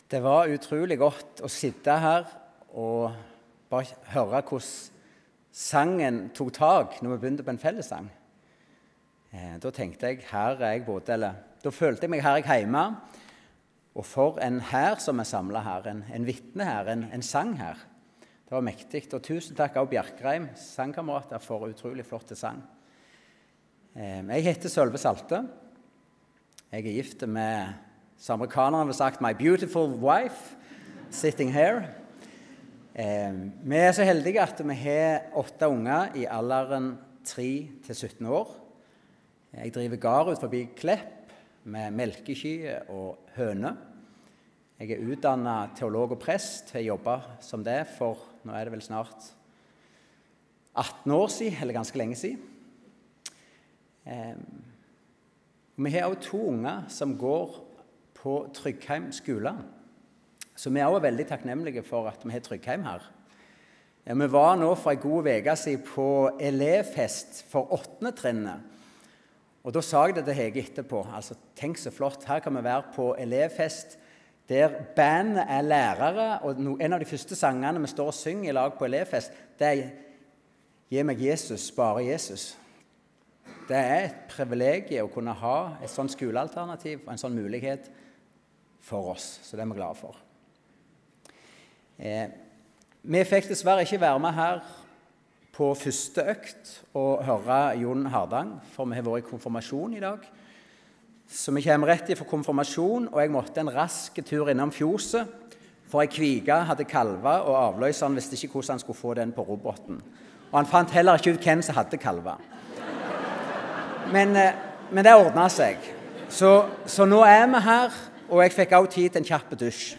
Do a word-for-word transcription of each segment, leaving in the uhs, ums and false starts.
Det var utrolig godt å sitte her og bare høre hvordan sangen tok tak når vi begynte på en fellessang. Eh, da tenkte jeg, her er jeg både, eller da følte jeg meg her jeg hjemme, og for en her som er samlet her, en, en vitne her, en, en sang her. Det var mektig, og tusen takk av Bjerkreim, sangkamerater, for utrolig flott sang. Eh, jeg heter Sølve Salte. Jeg er gift med, som amerikanerne har sagt, my beautiful wife, sitting here. Eh, vi er så heldige at vi har åtte unger i alderen tre til sytten år. Jeg driver gard ut forbi Klepp med melkekyr og høne. Jeg er utdannet teolog og prest. Jeg jobber som det for, nå er det vel snart atten år siden, eller ganske lenge siden. Eh, vi har også to unger som går på Tryggheim skole. Så vi er også veldig takknemlige for at vi har Tryggheim her. Ja, vi var nå for en god uke siden på elevfest for åttende trinnet. Og da sa jeg det til Hege etterpå. Altså, tenk så flott, her kan vi være på elevfest der bandet er lærere, og en av de første sangene vi står og synger i lag på elevfest, det er «Gi meg Jesus, bare Jesus». Det er et privilegium å kunne ha et sånt skolealternativ og en sånn mulighet for oss, så det er vi glade for. Eh, vi fikk dessverre ikke være med her på første økt og høre Jon Hardang, for vi har vært i konfirmasjon i dag. Så vi kommer rett fra konfirmasjon, og jeg måtte en rask tur innom fjoset, for ei kvige hadde kalva, og avløseren visste ikke hvordan han skulle få den på roboten. Og han fant heller ikke ut hvem som hadde kalva. Men, men det ordnet seg. Så, så nå er vi her, og jeg fikk også tid til en kjapp dusj.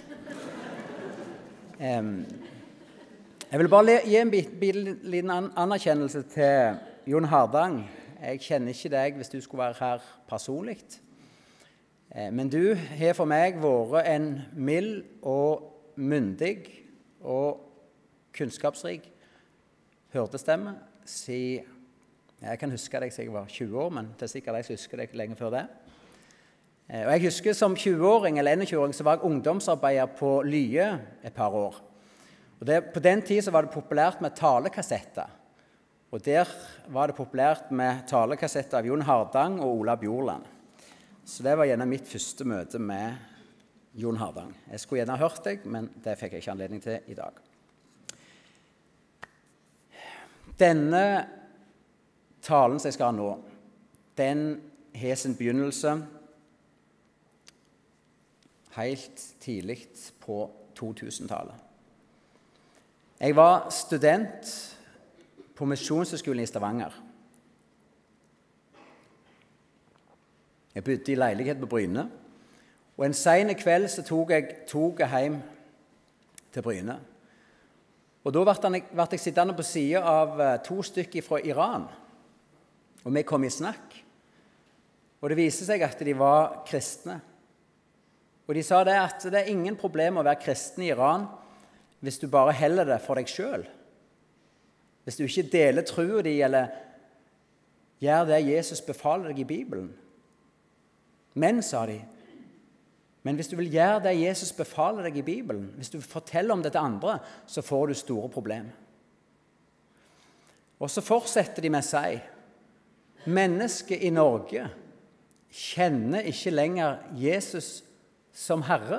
Um, jeg vil bare gi en liten anerkjennelse til Jon Hardang. Jeg kjenner ikke deg hvis du skulle være her personlig. Men du har for meg vært en mild og myndig og kunnskapsrik hyrdestemme siden jeg kan huske deg siden jeg var tjue år, men det er sikkert jeg som husker deg lenge før det. Og jeg husker som tjue-åring eller enogtjue-åring så var jeg ungdomsarbeider på Lye et par år. Og det, på den tid så var det populært med talekassetter. Og der var det populært med talekassetter av Jon Hardang og Ola Bjorland. Så det var gjerne mitt første møte med Jon Hardang. Jeg skulle gjerne ha hørt deg, men det fikk jeg ikke anledning til i dag. Denne talen som jeg skal ha nå, den har sin begynnelse helt tidlig på to-tusentallet. Jeg var student på Misjonshøgskolen i Stavanger. Jeg bodde i leilighet på Bryne, og en sen kveld så tok jeg toget hjem til Bryne. Og da ble jeg sittende på siden av to stykker fra Iran, og vi kom i snakk. Og det viste seg at de var kristne. Og de sa det at det er ingen problem å være kristen i Iran hvis du bare heller det for deg selv. Hvis du ikke deler troen din, eller gjør det Jesus befaler deg i Bibelen. Men, sa de, men hvis du vil gjøre det Jesus befaler deg i Bibelen, hvis du forteller om det til andre, så får du store problemer. Og så fortsetter de med å si, mennesket i Norge kjenner ikke lenger Jesus som Herre.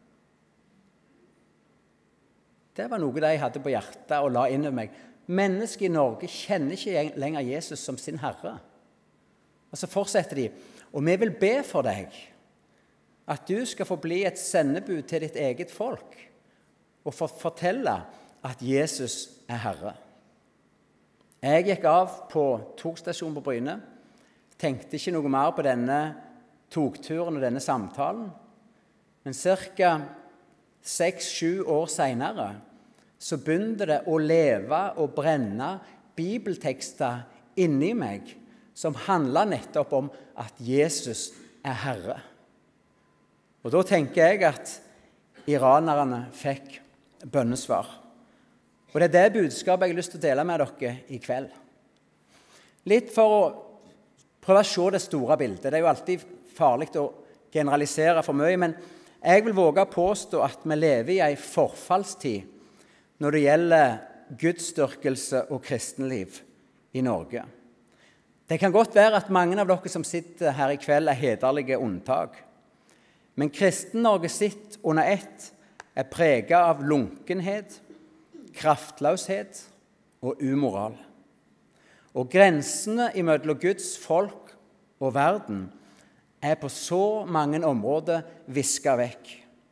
Det var noe de hadde på hjertet og la inn over meg. Mennesket i Norge kjenner ikke lenger Jesus som sin Herre. Og så fortsetter de, og vi vil be for deg at du skal få bli et sendebud til ditt eget folk og få fortelle at Jesus er Herre. Jeg gikk av på togstasjonen på Bryne, tenkte ikke noe mer på denne togturen og denne samtalen, men cirka seks-sju år senere så begynte det å leve og brenne bibeltekster inni meg som handlet nettopp om at Jesus er Herre. Og da tenker jeg at iranerne fikk bønnesvar. Og det er det budskapet jeg har lyst til å dele med dere i kveld. Litt for å prøve å se det store bildet. Det er jo alltid farlig å generalisere for mye, men jeg vil våge å påstå at vi lever i en forfallstid når det gjelder gudsdyrkelse og kristenliv i Norge. Det kan godt være at mange av dere som sitter her i kveld er hederlige unntak. Men Kristen-Norge sitt under ett er preget av lunkenhet, kraftløshet og umoral. Og grensene mellom Guds folk og verden er på så mange områder visket vekk.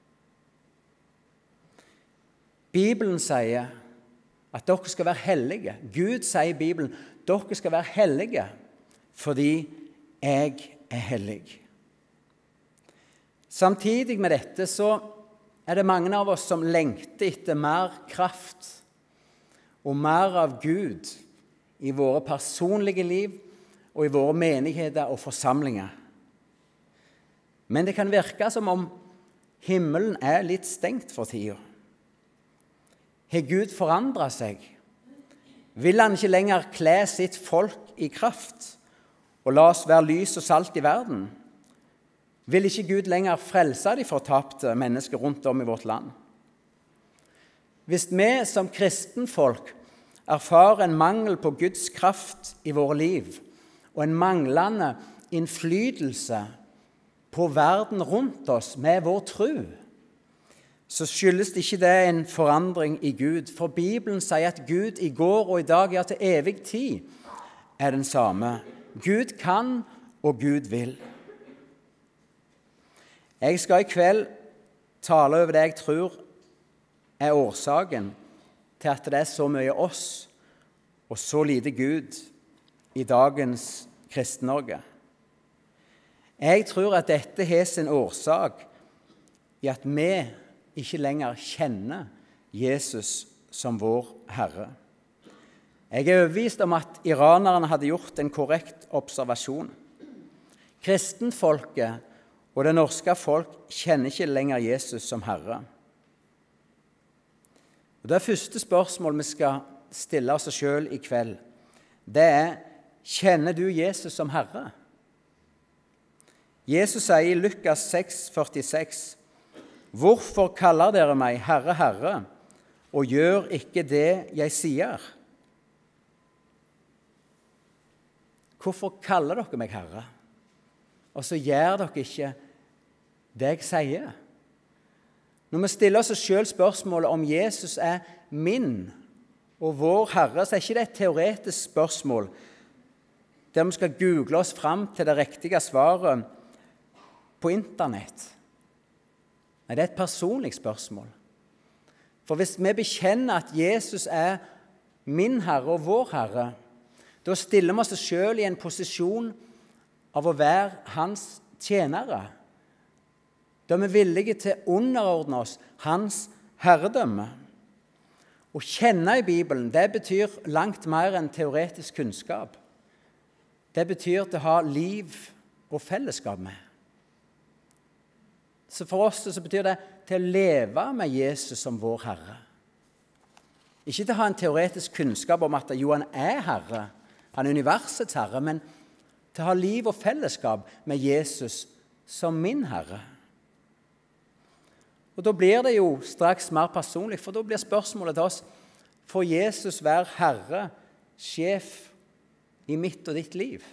Bibelen sier at dere skal være hellige. Gud sier i Bibelen, dere skal være hellige fordi jeg er hellig. Samtidig med dette så er det mange av oss som lengter etter mer kraft og mer av Gud i våre personlige liv og i våre menigheter og forsamlinger. Men det kan virke som om himmelen er litt stengt for tiden. Har Gud forandret seg? Vil han ikke lenger kle sitt folk i kraft og la oss være lys og salt i verden? Vil ikke Gud lenger frelse de fortapte mennesker rundt om i vårt land? Hvis vi som kristenfolk erfarer en mangel på Guds kraft i våre liv og en manglende innflytelse på verden rundt oss med vår tro, så skyldes det ikke det en forandring i Gud. For Bibelen sier at Gud i går og i dag, ja til evig tid, er den samme. Gud kan og Gud vil. Jeg skal i kveld tale over det jeg tror er årsaken til at det er så mye oss og så lite Gud i dagens Kristen-Norge. Jeg tror at dette har sin årsak i at vi ikke lenger kjenner Jesus som vår Herre. Jeg er overbevist om at iranerne hadde gjort en korrekt observasjon. Kristenfolket og det norske folk kjenner ikke lenger Jesus som Herre. Og det første spørsmål vi skal stille oss selv i kveld, det er, kjenner du Jesus som Herre? Jesus sier i Lukas seks førtiseks, «Hvorfor kaller dere meg Herre, Herre, og gjør ikke det jeg sier?» Hvorfor kaller dere meg Herre, og så gjør dere ikke det jeg sier? Når vi stiller oss selv spørsmålet om Jesus er min og vår Herre, så er ikke det et teoretisk spørsmål der vi skal google oss fram til det riktige svaret på internett. Nei, det er et personlig spørsmål. For hvis vi bekjenner at Jesus er min Herre og vår Herre, da stiller vi oss selv i en posisjon av å være hans tjenere. Da er vi villige til å underordne oss hans herredømme. Å kjenne i Bibelen, det betyr langt mer enn teoretisk kunnskap. Det betyr til å ha liv og fellesskap med. Så for oss så betyr det til å leve med Jesus som vår Herre. Ikke til å ha en teoretisk kunnskap om at jo, han er Herre, han er universets Herre, men til å ha liv og fellesskap med Jesus som min Herre. Og da blir det jo straks mer personlig, for da blir spørsmålet til oss, får Jesus være Herre, sjef i mitt og ditt liv?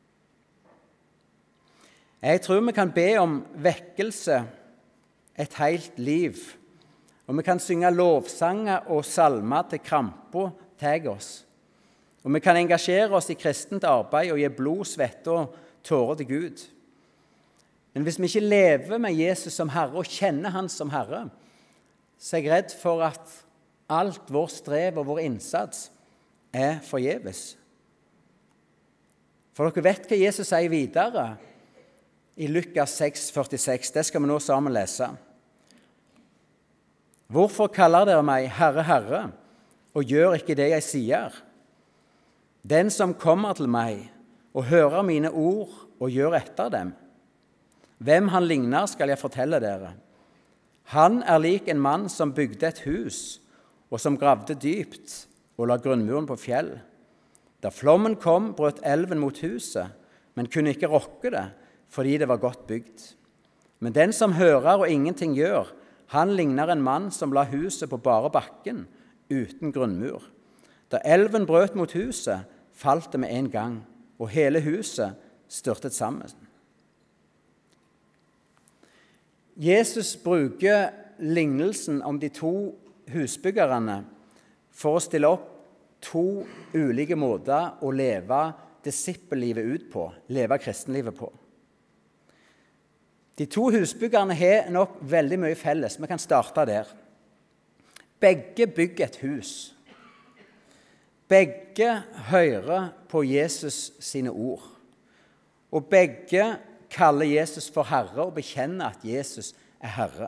Jeg tror vi kan be om vekkelse et helt liv, og vi kan synge lovsanger og salmer til krampa til oss. Og vi kan engasjere oss i kristent arbeid og gi blod, svette og tårer til Gud. Men hvis vi ikke lever med Jesus som Herre og kjenner han som Herre, så er jeg redd for at alt vår strev og vår innsats er forgjeves. For dere vet hva Jesus sier videre i Lukas seks førtiseks. Det skal vi nå sammen lese. «Hvorfor kaller dere meg Herre, Herre, og gjør ikke det jeg sier? Den som kommer til meg og hører mine ord og gjør etter dem, hvem han ligner skal jeg fortelle dere. Han er lik en mann som bygde et hus, og som gravde dypt og la grunnmuren på fjell. Da flommen kom, brøt elven mot huset, men kunne ikke rokke det, fordi det var godt bygd. Men den som hører og ingenting gjør, han ligner en mann som la huset på bare bakken, uten grunnmur. Da elven brøt mot huset, falt det med en gang, og hele huset styrtet sammen. Jesus bruker lignelsen om de to husbyggerne for å stille opp to ulike måter å leve disippellivet ut på, leve kristenlivet på. De to husbyggerne har nok veldig mye felles. Vi kan starte der. Begge bygger et hus. Begge hører på Jesus sine ord. Og begge kaller Jesus for Herre og bekjenner at Jesus er Herre.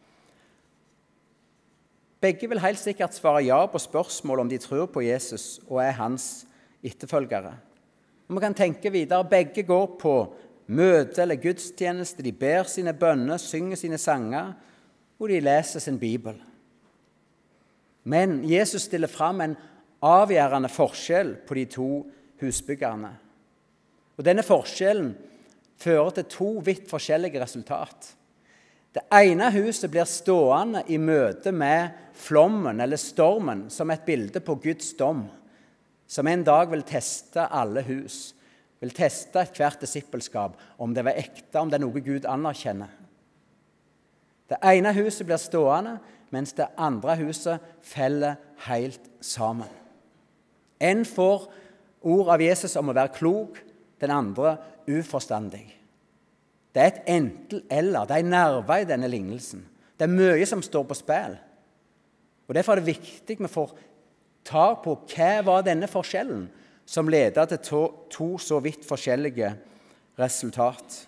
Begge vil helt sikkert svare ja på spørsmål om de tror på Jesus og er hans etterfølgere. Og vi kan tenke videre, begge går på møte eller gudstjeneste, de ber sine bønner, synger sine sanger, og de leser sin bibel. Men Jesus stiller fram en avgjørende forskjell på de to husbyggerne. Og denne forskjellen fører til to vidt forskjellige resultat. Det ene huset blir stående i møte med flommen eller stormen som et bilde på Guds dom, som en dag vil teste alle hus, vil teste et hvert disippelskap, om det var ekte, om det er noe Gud anerkjenner. Det ene huset blir stående, mens det andre huset feller helt sammen. En får ord av Jesus om å være klok, den andre uforstandig. Det er et enten-eller, det er en nerve i denne lignelsen. Det er mye som står på spill. Og derfor er det viktig vi får ta på hva var denne forskjellen som leder til to, to så vidt forskjellige resultat.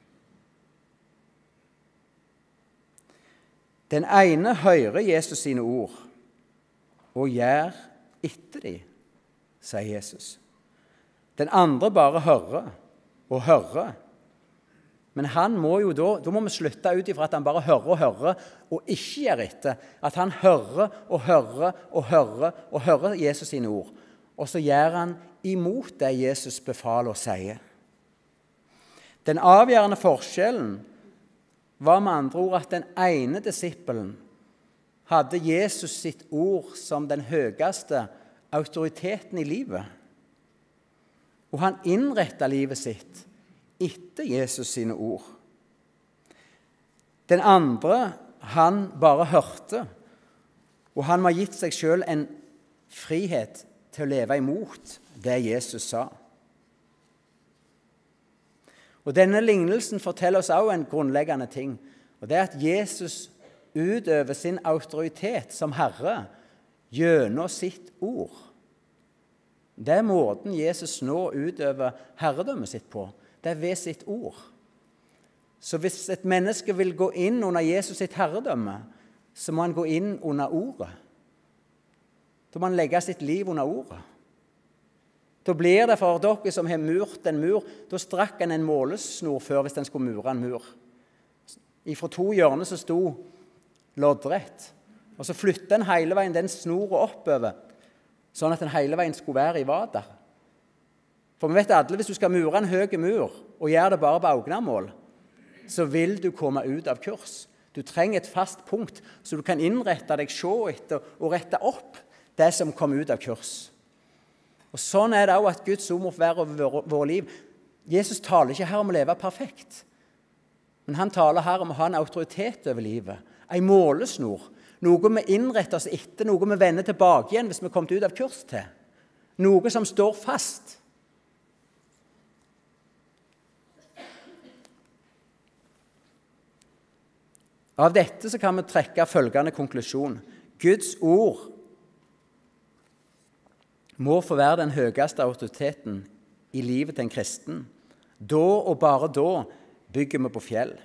Den ene hører Jesus sine ord og gjør etter de, sier Jesus. Den andre bare hører og hører. Men han må jo da, da må vi slutte ut ifra at han bare hører og hører og ikke gjør etter. At han hører og hører og hører og hører Jesus sine ord. Og så gjør han imot det Jesus befaler og sier. Den avgjørende forskjellen var med andre ord at den ene disippelen hadde Jesus sitt ord som den høyeste autoriteten i livet. Og han innrettet livet sitt etter Jesus sine ord. Den andre, han bare hørte, og han har gitt seg selv en frihet til å leve imot det Jesus sa. Og denne lignelsen forteller oss også en grunnleggende ting, og det er at Jesus utøver sin autoritet som Herre gjennom sitt ord. Det er måten Jesus nå utøver herredømmet sitt på. Det er ved sitt ord. Så hvis et menneske vil gå inn under Jesus sitt herredømme, så må han gå inn under ordet. Da må han legge sitt liv under ordet. Da blir det for dere som har murt en mur, da strakk en en målesnor før hvis den skulle mure en mur. Fra to hjørner så sto loddrett, og så flyttet en hele veien den snoren oppover, sånn at den hele veien skulle være i vader. For vi vet alle, hvis du skal mure en høy mur, og gjøre det bare på augnamål, så vil du komme ut av kurs. Du trenger et fast punkt, så du kan innrette deg, se etter og rette opp det som kom ut av kurs. Og sånn er det også at Guds ord må være over våre liv. Jesus taler ikke her om å leve perfekt, men han taler her om å ha en autoritet over livet, en målesnor, noe vi innretter oss etter, noe vi vender tilbake igjen hvis vi kommer ut av kurs til, noe som står fast. Av dette så kan vi trekke følgende konklusjon. Guds ord må få være den høyeste autoriteten i livet til en kristen. Da og bare da bygger vi på fjell.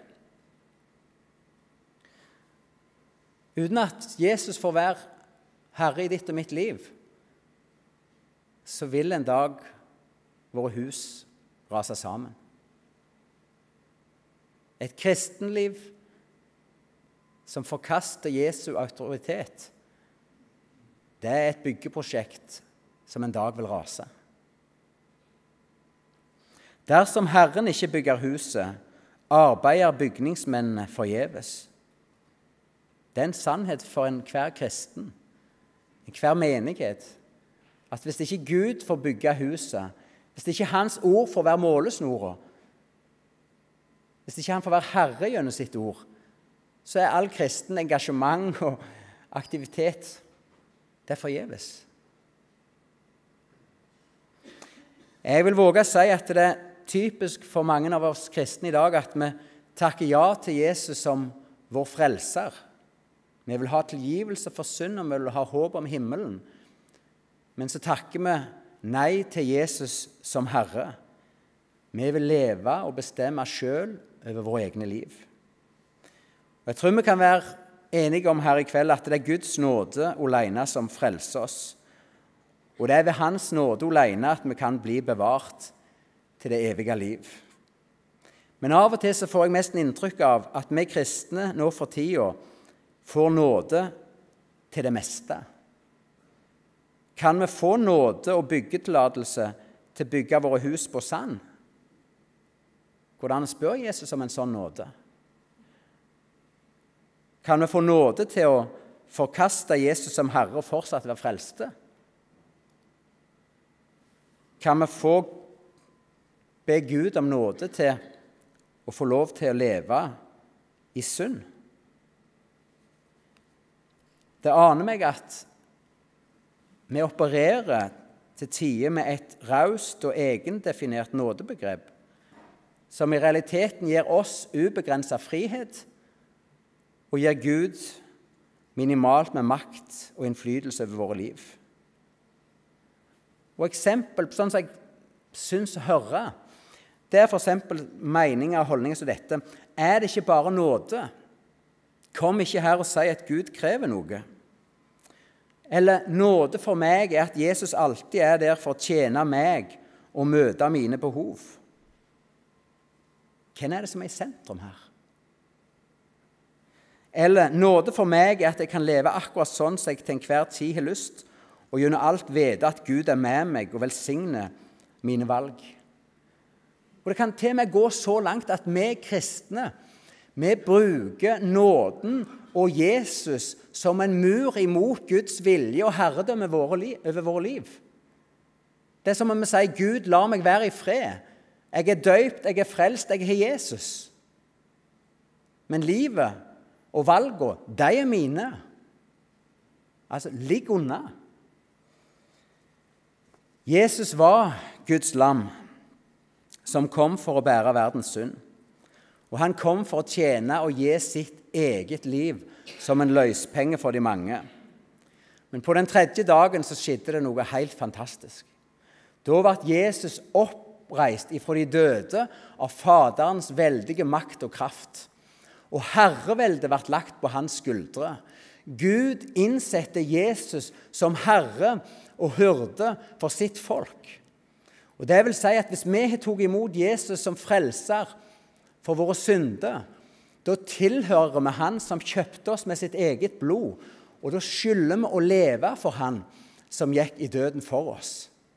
Uten at Jesus får være herre i ditt og mitt liv, så vil en dag våre hus rase sammen. Et kristenliv som forkaster Jesu autoritet, det er et byggeprosjekt som en dag vil rase. Dersom Herren ikke bygger huset, arbeider bygningsmennene forgjeves. Det er en sannhet for enhver kristen, enhver menighet, at hvis ikke Gud får bygge huset, hvis ikke hans ord får være målesnora, hvis ikke han får være herre gjennom sitt ord, så er all kristen engasjement og aktivitet, det er forgjeves. Jeg vil våge å si at det er typisk for mange av oss kristne i dag at vi takker ja til Jesus som vår frelser. Vi vil ha tilgivelse for synd, og vi vil ha håp om himmelen. Men så takker vi nei til Jesus som Herre. Vi vil leve og bestemme selv over våre egne liv. Og jeg tror vi kan være enige om her i kveld at det er Guds nåde alene som frelser oss. Og det er ved hans nåde alene at vi kan bli bevart til det evige liv. Men av og til så får jeg mest inntrykk av at vi kristne nå for tiden får nåde til det meste. Kan vi få nåde og byggetillatelse til å bygge våre hus på sand? Hvordan spør Jesus om en sånn nåde? Kan vi få nåde til å forkaste Jesus som Herre og fortsatt være frelste? Kan vi få be Gud om nåde til å få lov til å leve i synd? Det aner meg at vi opererer til tider med et raust og egendefinert nådebegrep, som i realiteten gir oss ubegrenset frihet og gir Gud minimalt med makt og innflytelse over våre liv. Og eksempel på sånn som jeg syns å høre, det er for eksempel meninger og holdninger som dette. Er det ikke bare nåde? Kom ikke her og si at Gud krever noe. Eller nåde for meg er at Jesus alltid er der for å tjene meg og møte mine behov. Hvem er det som er i sentrum her? Eller nåde for meg er at jeg kan leve akkurat sånn som jeg til enhver tid har lyst, og gjennom alt vite at Gud er med meg og velsigner mine valg. Og det kan til og med gå så langt at vi kristne, vi bruker nåden og Jesus som en mur imot Guds vilje og herredømme over våre liv. Det er som om vi sier, Gud, la meg være i fred. Jeg er døypt, jeg er frelst, jeg har Jesus. Men livet og valgene, de er mine. Altså, ligg unna. Jesus var Guds lam, som kom for å bære verdens synd. Og han kom for å tjene og gi sitt eget liv som en løspenge for de mange. Men på den tredje dagen så skjedde det noe helt fantastisk. Da ble Jesus oppreist ifra de døde av Faderens veldige makt og kraft. Og herreveldet ble lagt på hans skuldre. Gud innsette Jesus som herre og hyrde for sitt folk. Og det vil si at hvis vi har tatt imot Jesus som frelser for våre synder, da tilhører vi han som kjøpte oss med sitt eget blod, og da skylder vi å leve for han som gikk i døden for oss.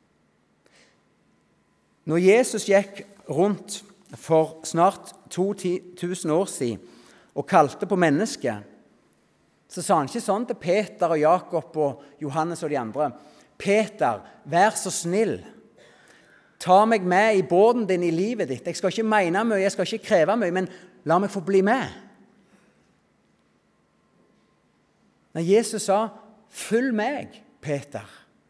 Når Jesus gikk rundt for snart to tusen år siden og kalte på mennesket, så sa han ikke sånn til Peter og Jakob og Johannes og de andre: Peter, vær så snill, ta meg med i båten din i livet ditt. Jeg skal ikke mene mye, jeg skal ikke kreve mye, men la meg få bli med. Når Jesus sa, følg meg, Peter,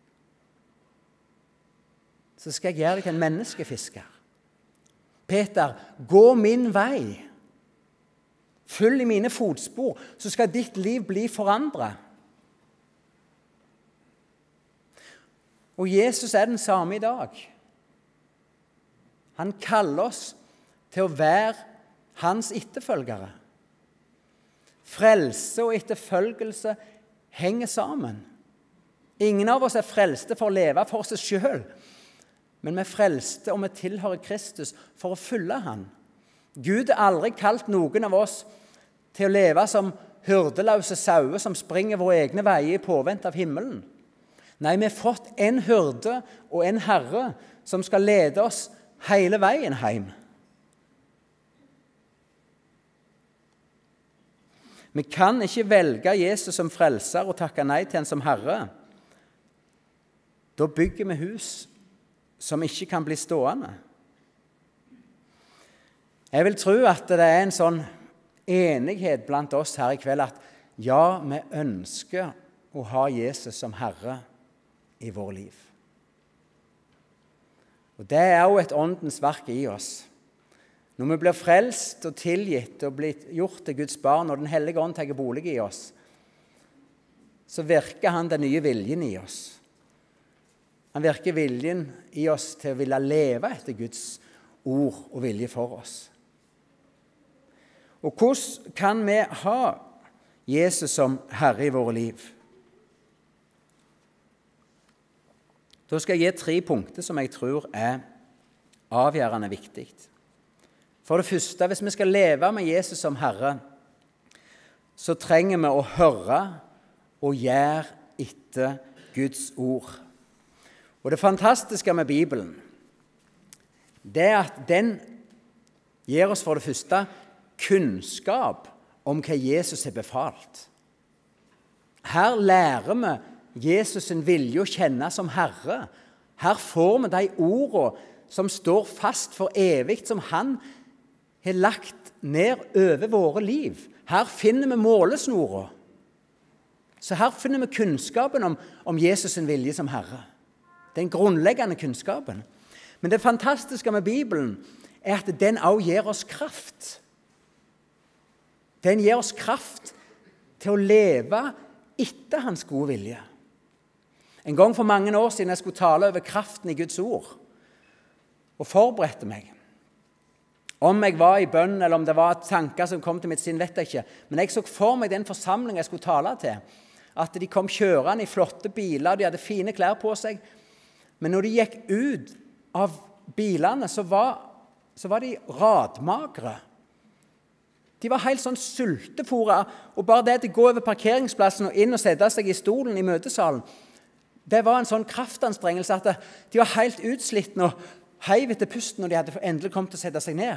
så skal jeg gjøre deg til en menneskefisker. Peter, gå min vei. Følg i mine fotspor, så skal ditt liv bli forandret. Og Jesus er den samme i dag. Han kaller oss til å være hans etterfølgere. Frelse og etterfølgelse henger sammen. Ingen av oss er frelste for å leve for seg selv, men vi er frelste og vi tilhører Kristus for å følge han. Gud har aldri kalt noen av oss til å leve som hyrdeløse sauer som springer våre egne veier i påvente av himmelen. Nei, vi har fått en hyrde og en herre som skal lede oss hele veien hjem. Vi kan ikke velge Jesus som frelser og takke nei til han som Herre. Da bygger vi hus som ikke kan bli stående. Jeg vil tro at det er en sånn enighet blant oss her i kveld at ja, vi ønsker å ha Jesus som Herre i vår liv. Og det er også et åndens verk i oss. Når vi blir frelst og tilgitt og blir gjort til Guds barn, og Den hellige ånd tar bolig i oss, så virker han den nye viljen i oss. Han virker viljen i oss til å ville leve etter Guds ord og vilje for oss. Og hvordan kan vi ha Jesus som Herre i våre liv? Da skal jeg gi tre punkter som jeg tror er avgjørende viktig. For det første, hvis vi skal leve med Jesus som Herre, så trenger vi å høre og gjøre etter Guds ord. Og det fantastiske med Bibelen, det er at den gir oss for det første kunnskap om hva Jesus har befalt. Her lærer vi Jesus sin vilje å kjenne som Herre. Her får vi de ordene som står fast for evig, som han har lagt ned over våre liv. Her finner vi målesnora. Så her finner vi kunnskapen om, om Jesus sin vilje som Herre. Den grunnleggende kunnskapen. Men det fantastiske med Bibelen er at den også gir oss kraft. Den gir oss kraft til å leve etter hans gode vilje. En gang for mange år siden jeg skulle tale over kraften i Guds ord, og forberedte meg. Om jeg var i bønn, eller om det var tanker som kom til mitt sinn, vet jeg ikke. Men jeg så for meg den forsamlingen jeg skulle tale til, at de kom kjørende i flotte biler, de hadde fine klær på seg. Men når de gikk ut av bilene, så var, så var de radmagre. De var helt sånn sultefora, og bare det til å gå over parkeringsplassen og inn og sette seg i stolen i møtesalen, det var en sånn kraftanstrengelse at de var helt utslitne og heiv etter pusten når de hadde endelig kommet til å sette seg ned.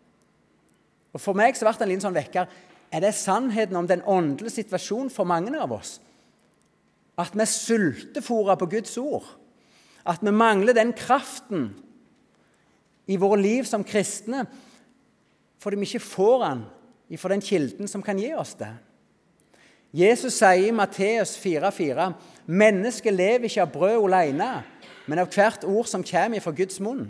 Og for meg så ble det en liten sånn vekker. Er det sannheten om den åndelige situasjonen for mange av oss? At vi sultefora på Guds ord. At vi mangler den kraften i våre liv som kristne, fordi vi ikke får den fra den kilden som kan gi oss det. Jesus sier i Matteus fire fire, mennesket lever ikke av brød alene, men av hvert ord som kommer fra Guds munn.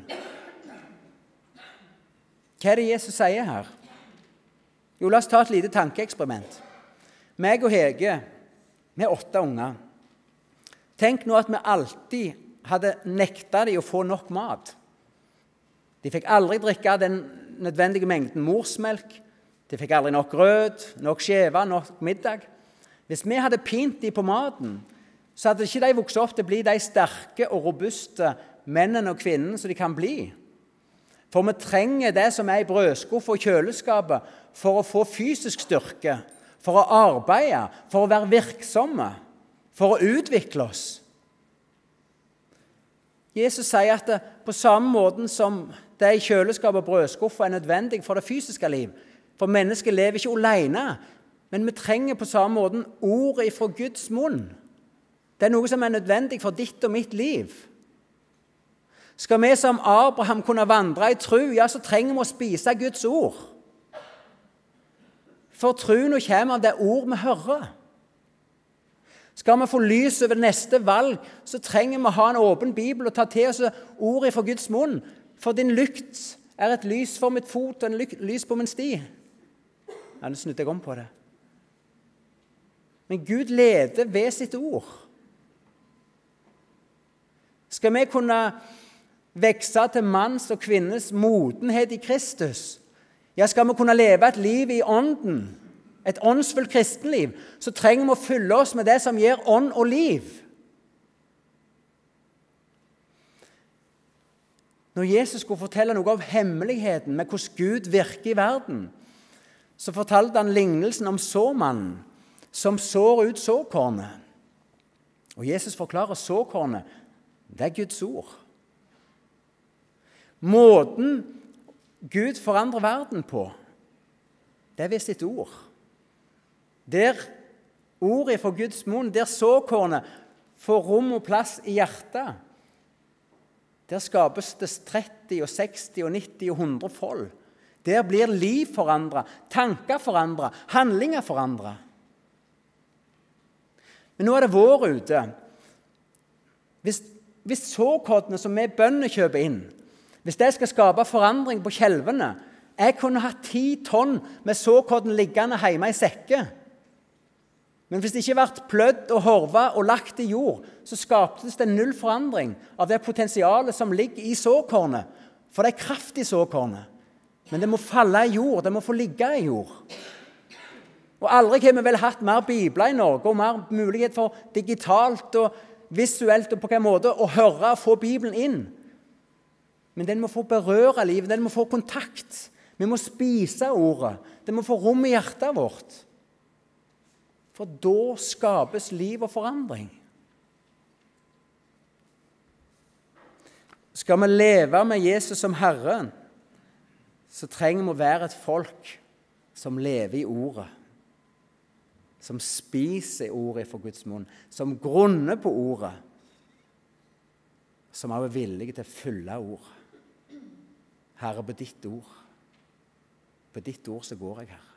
Hva er det Jesus sier her? Jo, la oss ta et lite tankeeksperiment. Meg og Hege, vi er åtte unger. Tenk nå at vi alltid hadde nektet dem å få nok mat. De fikk aldri drikke den nødvendige mengden morsmelk. De fikk aldri nok grøt, nok skjeve, nok middag. Hvis vi hadde pint dem på maten, så hadde ikke de vokst opp til å bli de sterke og robuste mennene og kvinnene som de kan bli. For vi trenger det som er i brødskuffer og kjøleskapet for å få fysisk styrke, for å arbeide, for å være virksomme, for å utvikle oss. Jesus sier at det, på samme måte som det i kjøleskapet og brødskuffer er nødvendig for det fysiske liv, for mennesket lever ikke alene, men vi trenger på samme måte ordet fra Guds munn. Det er noe som er nødvendig for ditt og mitt liv. Skal vi som Abraham kunne vandre i tro, ja, så trenger vi å spise Guds ord. For troen kommer av det ord vi hører. Skal vi få lys over neste valg, så trenger vi å ha en åpen Bibel og ta til oss ordet fra Guds munn. For din lykt er et lys for mitt fot og en lys på min sti. Ja, nå snudde jeg om på det. Men Gud leder ved sitt ord. Skal vi kunne vekse til manns og kvinnes modenhet i Kristus, ja, skal vi kunne leve et liv i ånden, et åndsfullt kristenliv, så trenger vi å fylle oss med det som gir ånd og liv. Når Jesus skulle fortelle noe av hemmeligheten med hvordan Gud virker i verden, så fortalte han lignelsen om såmannen som sår ut såkornet. Og Jesus forklarer såkornet, det er Guds ord. Måten Gud forandrer verden på, det er ved sitt ord. Der ordet fra Guds munn, der såkornet får rom og plass i hjertet, der skapes det tretti og seksti og nitti og hundre fold. Der blir liv forandret, tanker forandret, handlinger forandret. Men nå er det vår ute. Hvis, hvis såkornene som vi bønder kjøper inn, hvis det skal skape forandring på kjelvene, jeg kunne hatt ti tonn med såkorn liggende hjemme i sekke. Men hvis det ikke ble plødd og horvet og lagt i jord, så skaptes det null forandring av det potensialet som ligger i såkornet. For det er kraft i såkornet. Men det må falle i jord, det må få ligge i jord. Og aldri har vi vel hatt mer bibler i Norge, og mer mulighet for digitalt og visuelt og på hvilken måte å høre og få Bibelen inn. Men den må få berøre livet, den må få kontakt. Vi må spise ordet, den må få rom i hjertet vårt. For da skapes liv og forandring. Skal vi leve med Jesus som Herren, så trenger vi å være et folk som lever i ordet, som spiser ordet fra Guds munn, som grunner på ordet, som er villige til å følge ordet. Herre, på ditt ord. På ditt ord så går jeg, Herre.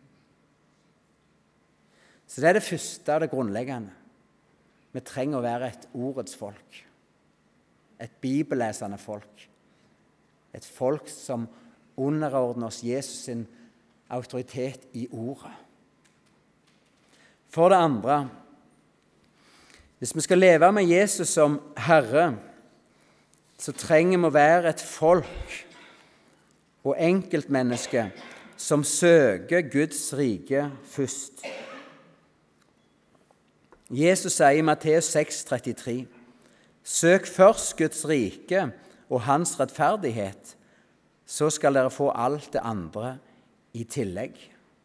Så det er det første og det grunnleggende. Vi trenger å være et ordets folk. Et bibellesende folk. Et folk som underordner oss Jesus sin autoritet i ordet. For det andre, hvis vi skal leve med Jesus som Herre, så trenger vi å være et folk og enkeltmenneske som søker Guds rike først. Jesus sier i Matteus seks trettitre, «Søk først Guds rike og hans rettferdighet, så skal dere få alt det andre i tillegg.»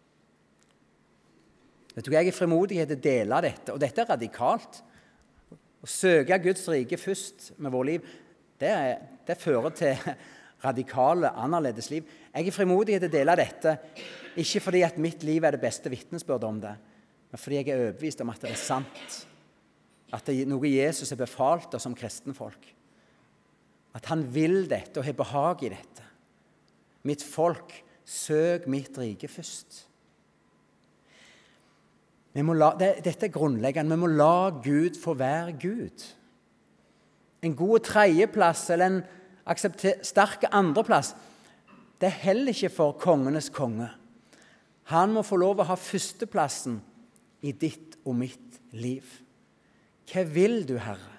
Vet du, jeg er frimodighet til å dele dette, og dette er radikalt. Å søke Guds rike først med vår liv, det, er, det fører til radikale, annerledes liv. Jeg er frimodighet til å dele dette, ikke fordi at mitt liv er det beste vitnesbyrd om det, men fordi jeg er overbevist om at det er sant. At det er noe Jesus har befalt oss som kristenfolk. At han vil dette og har behag i dette. Mitt folk, søk mitt rike først. Vi må la, det, dette er grunnleggende. Vi må la Gud få være Gud. En god tredjeplass eller en aksepter, sterk andreplass, det er heller ikke for kongenes konge. Han må få lov å ha førsteplassen i ditt og mitt liv. Hva vil du, Herre?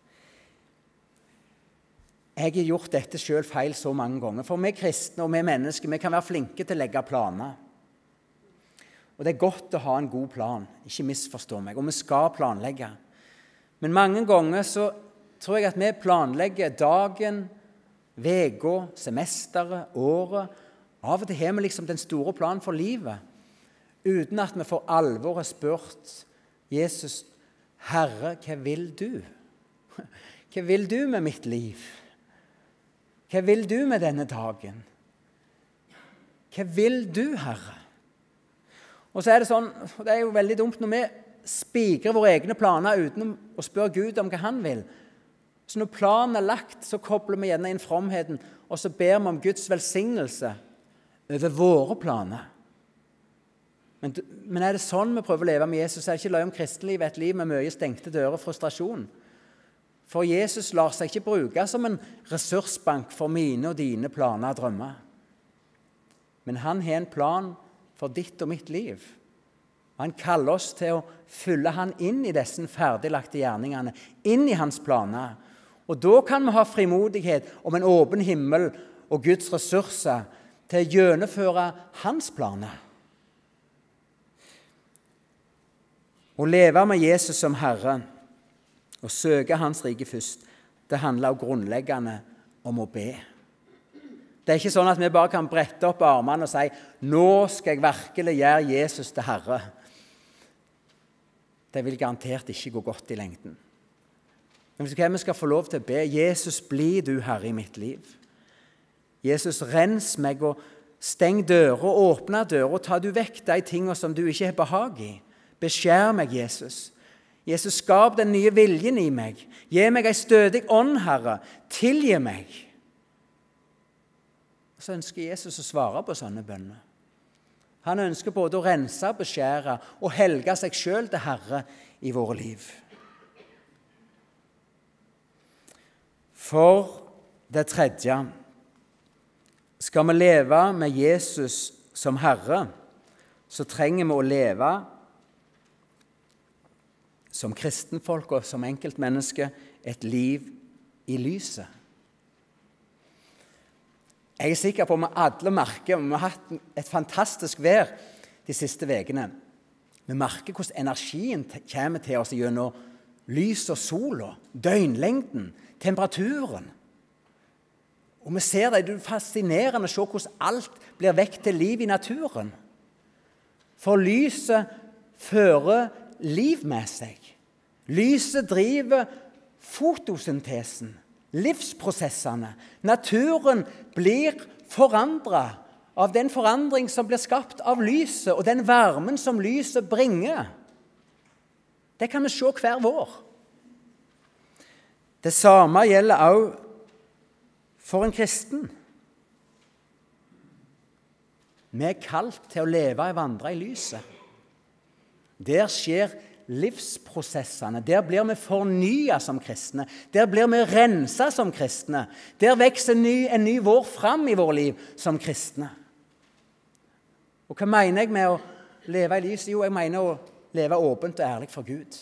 Jeg har gjort dette selv feil så mange ganger. For vi kristne og vi mennesker, vi kan være flinke til å legge planer. Og det er godt å ha en god plan, ikke misforstå meg, og vi skal planlegge. Men mange ganger så tror jeg at vi planlegger dagen, veka, semesteret, året. Av og til har vi liksom den store planen for livet, uten at vi for alvor har spurt Jesus, Herre, hva vil du? Hva vil du med mitt liv? Hva vil du med denne dagen? Hva vil du, Herre? Og så er det sånn, og det er jo veldig dumt når vi spikrer våre egne planer uten å spørre Gud om hva han vil. Så når planen er lagt, så kobler vi gjerne inn fromheten, og så ber vi om Guds velsignelse over våre planer. Men, men er det sånn vi prøver å leve med Jesus, så er det ikke løy om kristenlivet et liv med mye stengte dører og frustrasjon. For Jesus lar seg ikke bruke som en ressursbank for mine og dine planer og drømmer. Men han har en plan for ditt og mitt liv. Han kaller oss til å fylle han inn i disse ferdiglagte gjerningene, inn i hans planer. Og da kan vi ha frimodighet om en åpen himmel og Guds ressurser til å gjennomføre hans planer. Å leve med Jesus som Herre og søke hans rike først, det handler om grunnleggende om å be. Det er ikke sånn at vi bare kan brette opp armene og si «Nå skal jeg virkelig gjøre Jesus til Herre». Det vil garantert ikke gå godt i lengden. Men hvis vi skal få lov til å be «Jesus, bli du Herre i mitt liv». Jesus, rens meg og Steng dører, åpne dører, og ta du vekk de tingene som du ikke har behag i. Beskjær meg, Jesus. Jesus, skap den nye viljen i meg. Gi meg en stødig ånd, Herre. Tilgi meg. Og så ønsker Jesus å svare på sånne bønner. Han ønsker både å rense, beskjære og helge seg selv til Herre i våre liv. For det tredje, skal vi leve med Jesus som Herre, så trenger vi å leve som kristenfolk og som enkeltmenneske et liv i lyset. Jeg er sikker på at vi alle merker, vi har hatt et fantastisk vær de siste vekene. Vi merker hvordan energien kommer til oss gjennom lys og sol, døgnlengden, temperaturen. Og vi ser det, det er fascinerende å se hvordan alt blir vekk til liv i naturen. For lyset fører liv med seg. Lyset driver fotosyntesen, livsprosessene. Naturen blir forandret av den forandring som blir skapt av lyset, og den varmen som lyset bringer. Det kan vi se hver vår. Det samme gjelder også for en kristen. Vi er kalt til å leve og vandre i lyset. Der skjer livsprosessene. Der blir vi fornyet som kristne. Der blir vi renset som kristne. Der vokser en ny, en ny vår fram i vårt liv som kristne. Og hva mener jeg med å leve i lyset? Jo, jeg mener å leve åpent og ærlig for Gud.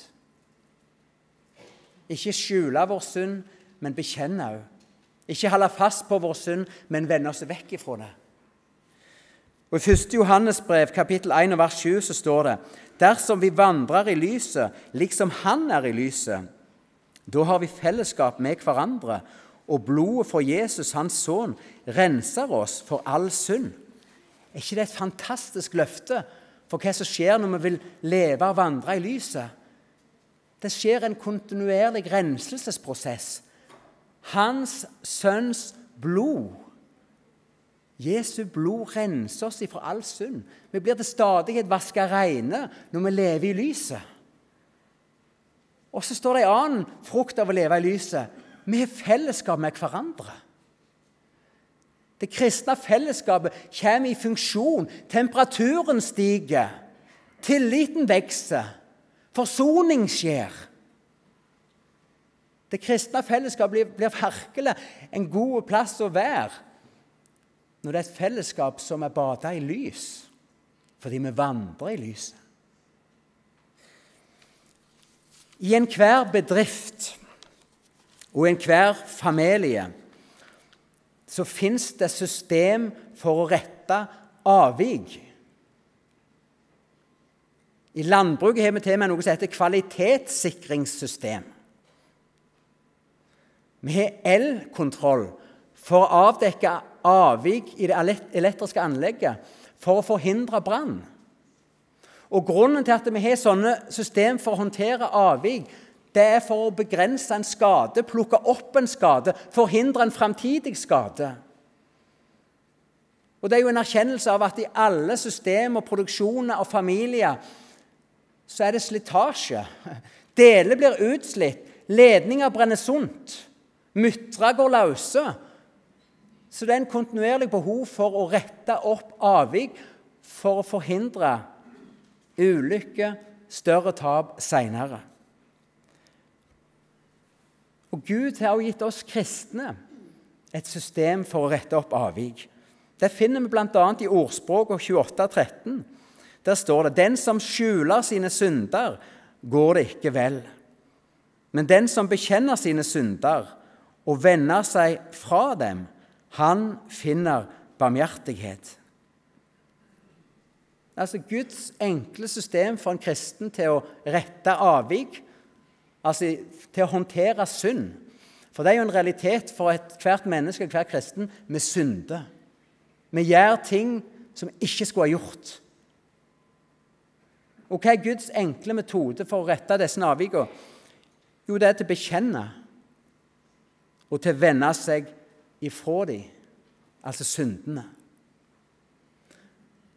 Ikke skjule vår synd, men bekjenne også. Ikke holde fast på vår synd, men vende oss vekk ifra det. Og i første Johannes brev, kapittel én, vers sju, så står det: dersom vi vandrer i lyset, liksom han er i lyset, da har vi fellesskap med hverandre, og blodet for Jesus, hans sønn, renser oss for all synd. Er ikke det et fantastisk løfte for hva som skjer når vi vil leve og vandre i lyset? Det skjer en kontinuerlig renselsesprosess. Hans sønns blod, Jesu blod, renser oss fra all synd. Vi blir til stadighet vasket rene når vi lever i lyset. Og så står det en annen frukt av å leve i lyset. Vi har fellesskap med hverandre. Det kristne fellesskapet kommer i funksjon. Temperaturen stiger. Tilliten vokser. Forsoning skjer. Det kristne fellesskapet blir, blir virkelig en god plass å være når det er et fellesskap som er badet i lys, fordi vi vandrer i lyset. I enhver bedrift og i enhver familie så finnes det system for å rette avvik. I landbruket har vi til og med noe som heter kvalitetssikringssystem. Vi har el-kontroll for å avdekke avvik i det elektriske anlegget for å forhindre brann. Og grunnen til at vi har sånne system for å håndtere avvik, det er for å begrense en skade, plukke opp en skade, forhindre en fremtidig skade. Og det er jo en erkjennelse av at i alle systemer, produksjoner og familier så er det slitasje. Deler blir utslitt, ledninger brenner sunt, mytrer går løse. Så det er en kontinuerlig behov for å rette opp avvik for å forhindre ulykke, større tap senere. Og Gud har også gitt oss kristne et system for å rette opp avvik. Det finner vi blant annet i Ordspråk tjueåtte tretten. Der står det: den som skjuler sine synder, går det ikke vel. Men den som bekjenner sine synder og vender seg fra dem, han finner barmhjertighet. Altså Guds enkle system for en kristen til å rette avvik, altså til å håndtere synd. For det er jo en realitet for et, hvert menneske, hver kristen, med synde. Vi gjør ting som vi ikke skulle ha gjort. Og hva er Guds enkle metode for å rette disse avvikene? Jo, det er til å bekjenne og til å vende seg ifra dem, altså syndene.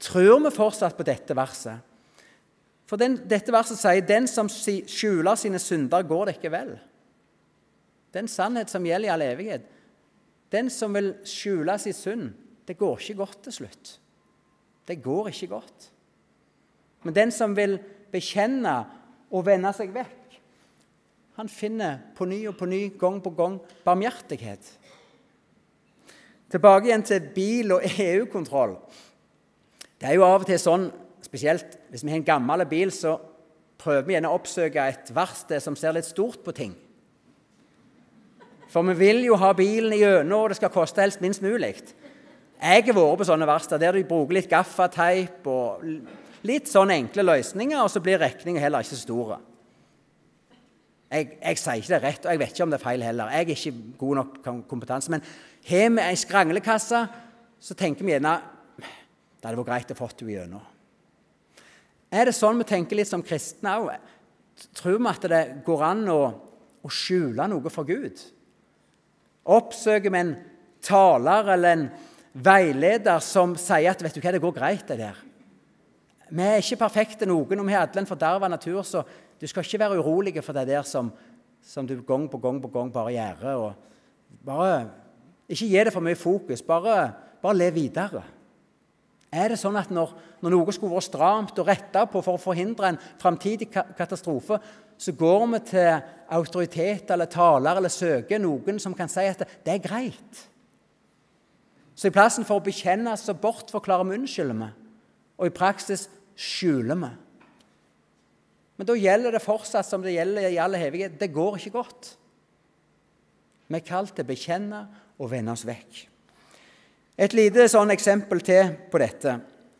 tror vi fortsatt på dette verset. For den, dette verset sier, den som skjuler sine synder, går det ikke vel. Den sannhet som gjelder i all evighet. Den som vil skjule sin synd, det går ikke godt til slutt. Det går ikke godt. Men den som vil bekjenne og vende seg vekk, han finner på ny og på ny, gang på gang, barmhjertighet. Tilbake igjen til bil- og E U-kontroll. Det er jo av og til sånn, spesielt hvis vi har en gammel bil, så prøver vi gjerne å oppsøke et verksted som ser litt stort på ting. For vi vil jo ha bilen igjennom, og det skal koste helst minst mulig. Jeg har vært på sånne verksted der du bruker litt gaffateip og litt sånne enkle løsninger, og så blir regningen heller ikke så store. Jeg, jeg sier ikke det rett, og jeg vet ikke om det er feil heller. Jeg er ikke god nok kompetanse, men har vi en skranglekasse, så tenker vi gjerne, det hadde vært greit å få det igjennom. Er det sånn vi tenker litt som kristne også? Tror vi at det går an å, å skjule noe for Gud? Oppsøker vi en taler eller en veileder som sier at vet du hva, det går greit det der. Vi er ikke perfekte noen, og vi har alle en fordervet natur, så du skal ikke være urolig for det der som, som du gang på gang på gang bare gjør. Og bare, ikke gi det for mye fokus, bare, bare le videre. Er det sånn at når, når noe skulle være stramt og rettet på for å forhindre en fremtidig katastrofe, så går vi til autoritet eller taler eller søker noen som kan si at det er greit. Så i plassen for å bekjenne, så bortforklarer vi, unnskylder vi, og i praksis skjuler vi. Men da gjelder det fortsatt som det gjelder i alle evighet. Det går ikke godt. Vi er kalt til å bekjenne og vende oss vekk. Et lite sånn eksempel til på dette.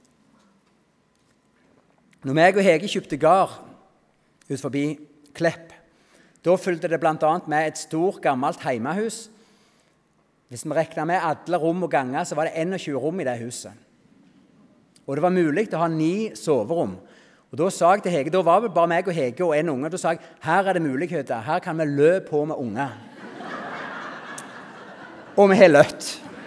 Når jeg og Hege kjøpte gard ut forbi Klepp, da fulgte det blant annet med et stort, gammelt heimehus. Hvis vi regnet med alle rom og ganger, så var det enogtjue rom i det huset. Og det var mulig å ha ni soverom. Og da sa jeg til Hege, da var det bare meg og Hege og en unge, da sa jeg, her er det muligheter, her kan vi lø på med unger. Og vi har løtt.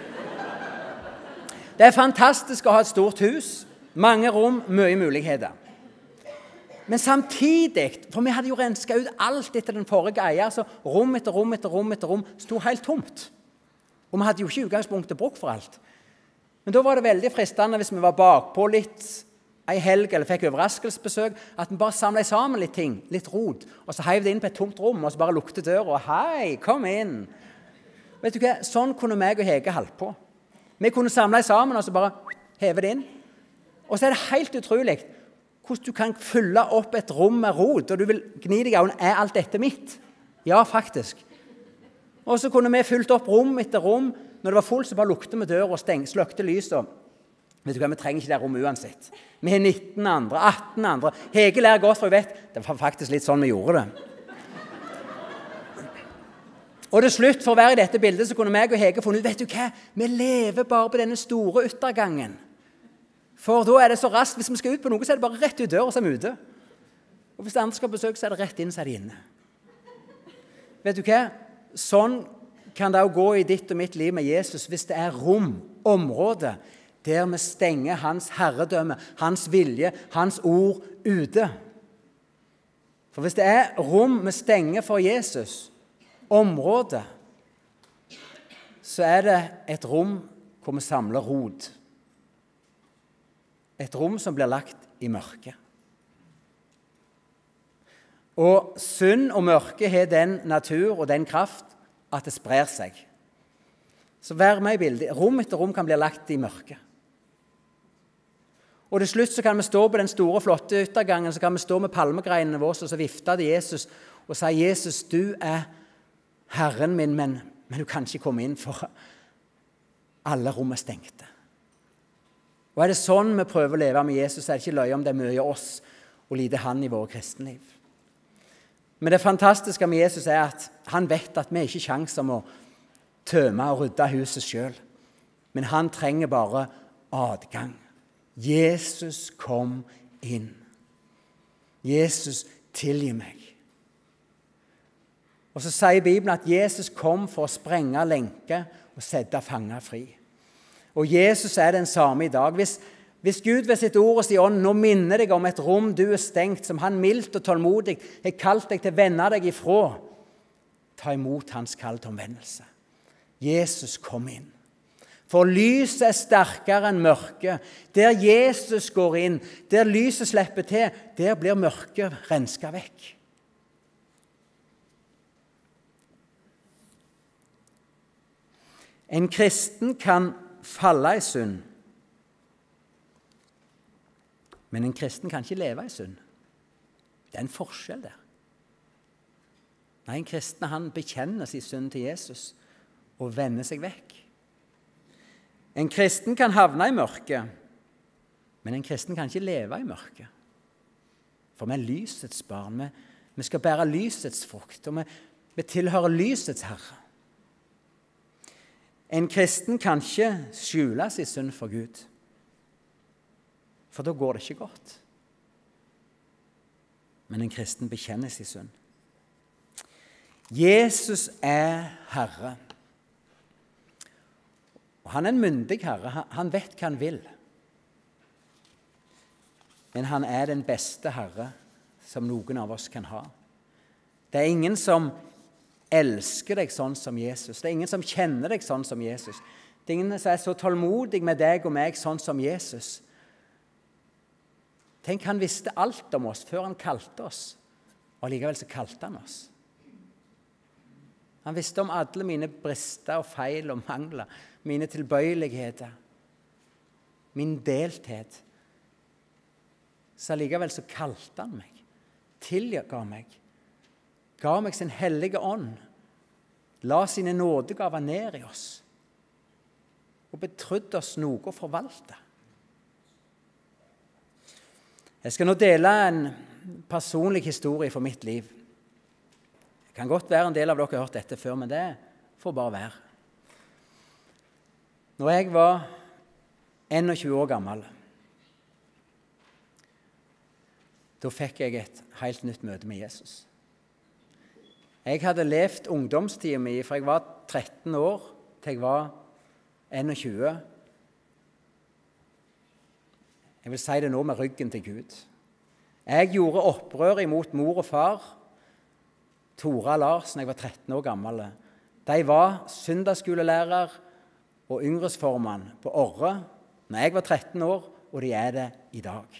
Det er fantastisk å ha et stort hus, mange rom, mye muligheter. Men samtidig, for vi hadde jo rensket ut alt etter den forrige eier, så rom etter rom etter rom etter rom stod helt tomt. Og vi hadde jo ikke utgangspunktet brukt for alt. Men da var det veldig fristende hvis vi var bakpå litt en helg eller fikk overraskelsesbesøk, at vi bare samlet sammen litt ting, litt rot, og så heiv det inn på et tomt rom, og så bare lukte døra, og hei, kom inn. Vet du hva, sånn kunne meg og Hege holde på. Vi kunne samle sammen, og så bare heve det inn. Og så er det helt utrolig hvordan du kan fylle opp et rom med rot, og du vil gni deg av, er alt dette mitt? Ja, faktisk. Og så kunne vi fylt opp rom etter rom. Når det var fullt, så bare lukte vi dør og steng, sløkte lys. Og vet du hva, vi trenger ikke det rommet uansett. Vi har nitten andre, atten andre. Hege lærer godt, for jeg vet, det var faktisk litt sånn vi gjorde det. Og til slutt, for å være i dette bildet, så kunne meg og Hege funnet ut, vet du hva, vi lever bare på denne store yttergangen. For da er det så raskt, hvis vi skal ut på noe, så er det bare rett ut dør, og så er vi ute. Og hvis andre skal besøke, så er det rett inn, så er de inne. Vet du hva? Sånn kan det også gå i ditt og mitt liv med Jesus, hvis det er rom, område, der vi stenger hans herredømme, hans vilje, hans ord ute. For hvis det er rom vi stenger for Jesus, område, så er det et rom hvor vi samler rot. Et rom som blir lagt i mørke. Og synd og mørke har den natur og den kraft at det sprer seg. Så vær med i bildet. Rom etter rom kan bli lagt i mørke. Og til slutt så kan vi stå på den store, flotte yttergangen, så kan vi stå med palmegreinene våre, og så vifte til Jesus og si, Jesus, du er Herren min, men, men du kan ikke komme inn, for alle rom er stengte. Og er det sånn vi prøver å leve med Jesus, så er det ikke løye om det er mye oss og lite han i våre kristenliv. Men det fantastiske med Jesus er at han vet at vi ikke har sjans om å tømme og rydde huset selv. Men han trenger bare adgang. Jesus kom inn. Jesus tilgi meg. Og så sier Bibelen at Jesus kom for å sprenge lenker og sette fanger fri. Og Jesus er den samme i dag. Hvis, Hvis Gud ved sitt ord og sin ånd nå minner deg om et rom du er stengt, som han mildt og tålmodig har kalt deg til å vende deg ifra, ta imot hans kall til omvendelse. Jesus kom inn. For lyset er sterkere enn mørket. Der Jesus går inn, der lyset slipper til, der blir mørket rensket vekk. En kristen kan falle i synd, men en kristen kan ikke leve i synd. Det er en forskjell der. Nei, en kristen han bekjenner sin synd til Jesus og vender seg vekk. En kristen kan havne i mørket, men en kristen kan ikke leve i mørket. For vi er lysets barn, vi, vi skal bære lysets frukt, og vi, vi tilhører lysets herre. En kristen kan ikke skjule sin synd for Gud, for da går det ikke godt. Men en kristen bekjenner sin synd. Jesus er Herre. Og han er en myndig Herre. Han vet hva han vil. Men han er den beste Herre som noen av oss kan ha. Det er ingen som elsker deg sånn som Jesus. Det er ingen som kjenner deg sånn som Jesus. Det er ingen som er så tålmodig med deg og meg sånn som Jesus. Tenk, han visste alt om oss før han kalte oss, og likevel så kalte han oss. Han visste om alle mine brister og feil og mangler, mine tilbøyeligheter, min delthet. Så likevel så kalte han meg, tilga meg, ga meg sin hellige ånd, la sine nådegaver ned i oss, og betrodde oss noe å forvalte. Jeg skal nå dele en personlig historie for mitt liv. Det kan godt være en del av dere har hørt dette før, men det får bare være. Når jeg var enogtjue år gammel, da fikk jeg et helt nytt møte med Jesus. Jeg hadde levd ungdomstiden min fra jeg var tretten år til jeg var enogtjue. Jeg vil si det nå med ryggen til Gud. Jeg gjorde opprør imot mor og far, Tora og Lars, når jeg var tretten år gammel. De var søndagsskolelærer og yngresformann på Orre når jeg var tretten år, og de er det i dag.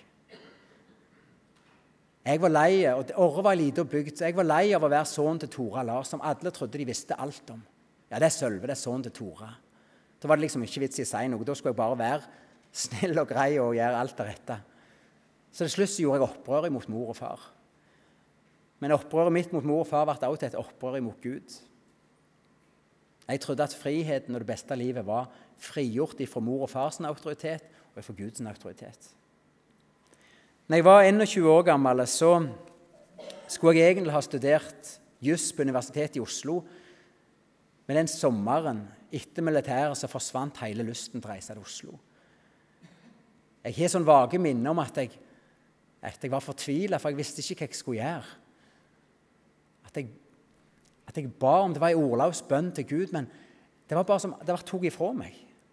Jeg var lei, og Orre var lite og bygd, så jeg var lei av å være sønn til Tora og Lars, som alle trodde de visste alt om. Ja, det er Sølve, det er sønn til Tora. Da var det liksom ikke vits i å si noe, da skulle jeg bare være snill og grei og gjøre alt det rette. Så til slutt gjorde jeg opprør mot mor og far. Men opprøret mitt mot mor og far ble også til et opprør mot Gud. Jeg trodde at friheten og det beste livet var frigjort fra mor og fars autoritet og fra Guds autoritet. Når jeg var enogtjue år gammel, så skulle jeg egentlig ha studert jus på Universitetet i Oslo. Men den sommeren etter militæret så forsvant hele lysten til å reise til Oslo. Jeg har sånn vage minne om at jeg, at jeg var fortvilet, for jeg visste ikke hva jeg skulle gjøre. At jeg, at jeg ba om, det var en ordløs bønn til Gud, men det var bare som det var tog ifra meg.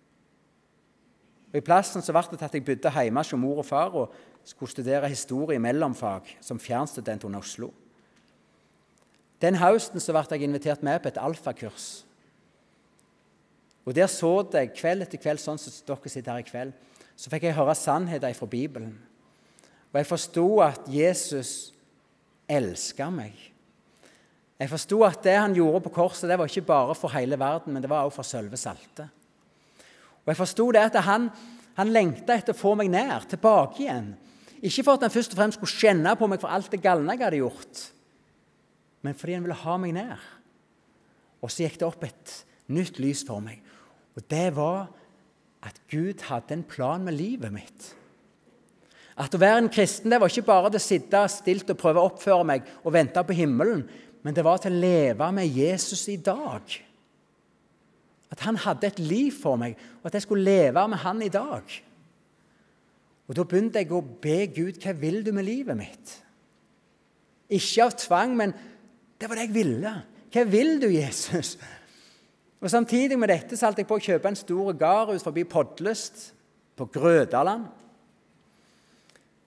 Og I plassen så ble det til at jeg bodde hjemme hos mor og far og skulle studere historie i mellomfag som fjernstudent under Oslo. Den høsten så ble jeg invitert med på et alfakurs. Og der så det kveld etter kveld, sånn som dere sitter her i kveld, så fikk jeg høre sannheter fra Bibelen. Og jeg forstod at Jesus elsket meg. Jeg forstod at det han gjorde på korset, det var ikke bare for hele verden, men det var også for Sølve Salte. Og jeg forstod det at han, han lengtet etter å få meg nær, tilbake igjen. Ikke for at han først og fremst skulle kjenne på meg for alt det galne jeg hadde gjort, men fordi han ville ha meg nær. Og så gikk det opp et nytt lys for meg. Og det var at Gud hadde en plan med livet mitt. At å være en kristen, det var ikke bare å sitte stilt og prøve å oppføre meg og vente på himmelen, men det var til å leve med Jesus i dag. At han hadde et liv for meg, og at jeg skulle leve med han i dag. Og da begynte jeg å be Gud, hva vil du med livet mitt? Ikke av tvang, men det var det jeg ville. Hva vil du, Jesus? Og samtidig med dette så holdt jeg på å kjøpe en stor gard ut forbi Podlyst på Grødaland.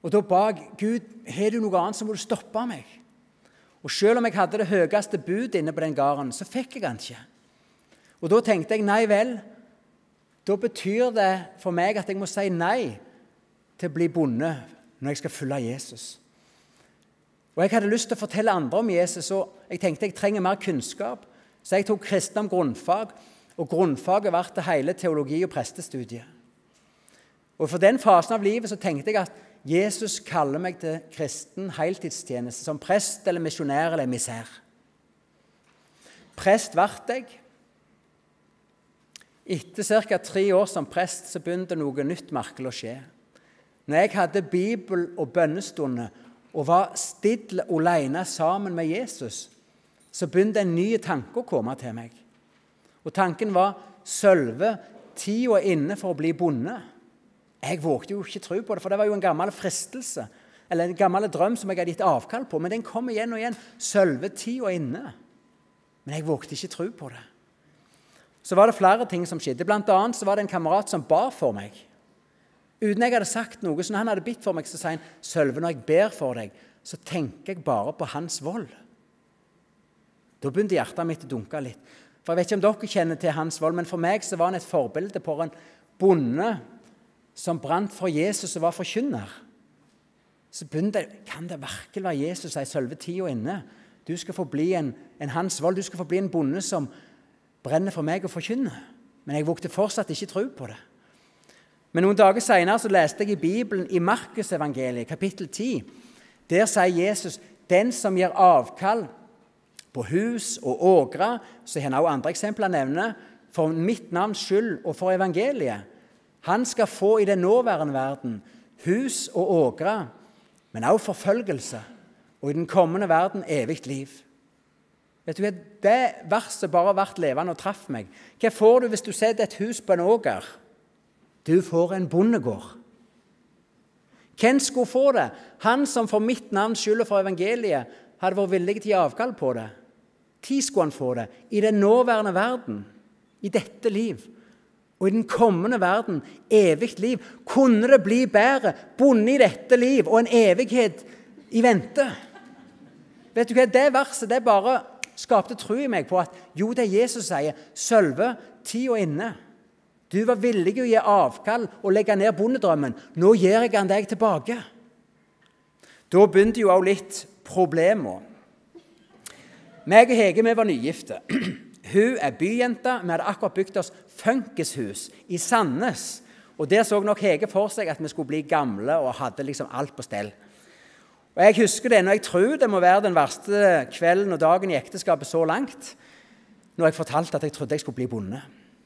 Og da ba jeg, Gud, har du noe annet, så må du stoppe meg. Og selv om jeg hadde det høyeste bud inne på den gården, så fikk jeg han ikke. Og da tenkte jeg, nei vel, da betyr det for meg at jeg må si nei til å bli bonde når jeg skal følge Jesus. Og jeg hadde lyst til å fortelle andre om Jesus, og jeg tenkte jeg trenger mer kunnskap. Så jeg tok kristendom grunnfag, og grunnfaget var til hele teologi- og prestestudiet. Og for den fasen av livet så tenkte jeg at Jesus kaller meg til kristen heltidstjeneste, som prest eller misjonær eller emissær. Prest ble jeg. Etter ca. tre år som prest så begynte noe nytt merkelig å skje. Når jeg hadde bibel- og bønnestunder og var stille alene sammen med Jesus, så begynte en ny tanke å komme til meg. Og tanken var, Sølve, tida er inne for å bli bonde. Jeg vågte jo ikke tro på det, for det var jo en gammel fristelse, eller en gammel drøm som jeg hadde gitt avkall på, men den kom igjen og igjen. Sølve, tida er inne. Men jeg vågte ikke tro på det. Så var det flere ting som skjedde. Blant annet så var det en kamerat som ba for meg. Uten jeg hadde sagt noe, så når han hadde bitt for meg, så sa han, Sølve, når jeg ber for deg, så tenker jeg bare på hans vold. Da begynte hjertet mitt å dunke litt. For jeg vet ikke om dere kjenner til hans vold, men for meg så var han et forbilde på en bonde som brant for Jesus og var forkynner. Så begynte jeg, kan det virkelig være Jesus, sier Sølve, tida inne? Du skal få bli en, en hans vold, du skal få bli en bonde som brenner for meg og forkynner. Men jeg vågte fortsatt ikke tro på det. Men noen dager senere så leste jeg i Bibelen i Markus evangeliet, kapittel ti. Der sier Jesus, den som gir avkall på hus og ågre, så har han også andre eksempler nevne, for mitt navns skyld og for evangeliet. Han skal få i den nåværende verden hus og ågre, men også forfølgelse, og i den kommende verden evigt liv. Vet du hva, det verset bare har vært levende og traff meg. Hva får du hvis du setter et hus på en åger? Du får en bondegård. Hvem skulle få det? Han som for mitt navns skyld og for evangeliet hadde vært villig til å gi avkall på det. Tid skulle han få det. I den nåværende verden, i dette liv, og i den kommende verden, evigt liv. Kunne det bli bedre? Bonde i dette liv og en evighet i vente. Vet du hva, det verset, det bare skapte tro i meg på at jo, det Jesus sier, Sølve, tida inne. Du var villig å gi avkall og legge ned bondedrømmen. Nå gir jeg han deg tilbake. Da begynte jo også litt problemer. Meg og Hege, vi var nygifte. Hun er byjenta. Vi hadde akkurat bygd oss funkishus i Sandnes. Og der så nok Hege for seg at vi skulle bli gamle og hadde liksom alt på stell. Og jeg husker det, når jeg tror det må være den verste kvelden og dagen i ekteskapet så langt, når jeg fortalte at jeg trodde jeg skulle bli bonde.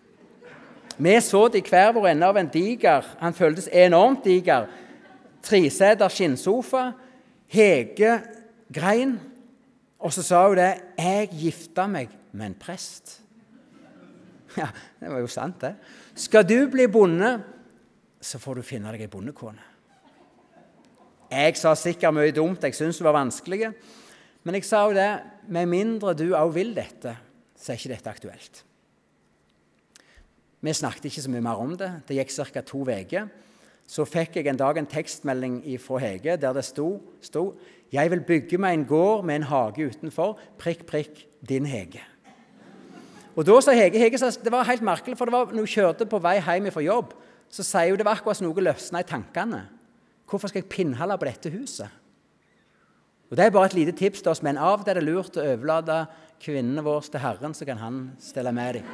Vi så det i hver vår ende av en diger, han føltes enormt diger, treseter skinnsofa, Hege grein, og så sa hun det, jeg gifta meg med en prest. Ja, det var jo sant det. Skal du bli bonde, så får du finne deg en bondekone. Jeg sa sikkert mye dumt, jeg synes det var vanskelig, men jeg sa jo det, med mindre du også vil dette, så er ikke dette aktuelt. Vi snakket ikke så mye mer om det. Det gikk cirka to uker. Så fikk jeg en dag en tekstmelding fra Hege, der det sto, sto «Jeg vil bygge meg en gård med en hage utenfor, prikk, prikk, din Hege». Og da sa Hege, Hege sa, det var helt merkelig, for det var, når hun kjørte på vei hjem fra jobb, så sier hun det var akkurat som noe løsnet i tankene. Hvorfor skal jeg pinnhalle på dette huset? Og det er bare et lite tips til oss, men av det er det lurt å overlate kvinnene våre til Herren, så kan han stelle med dem.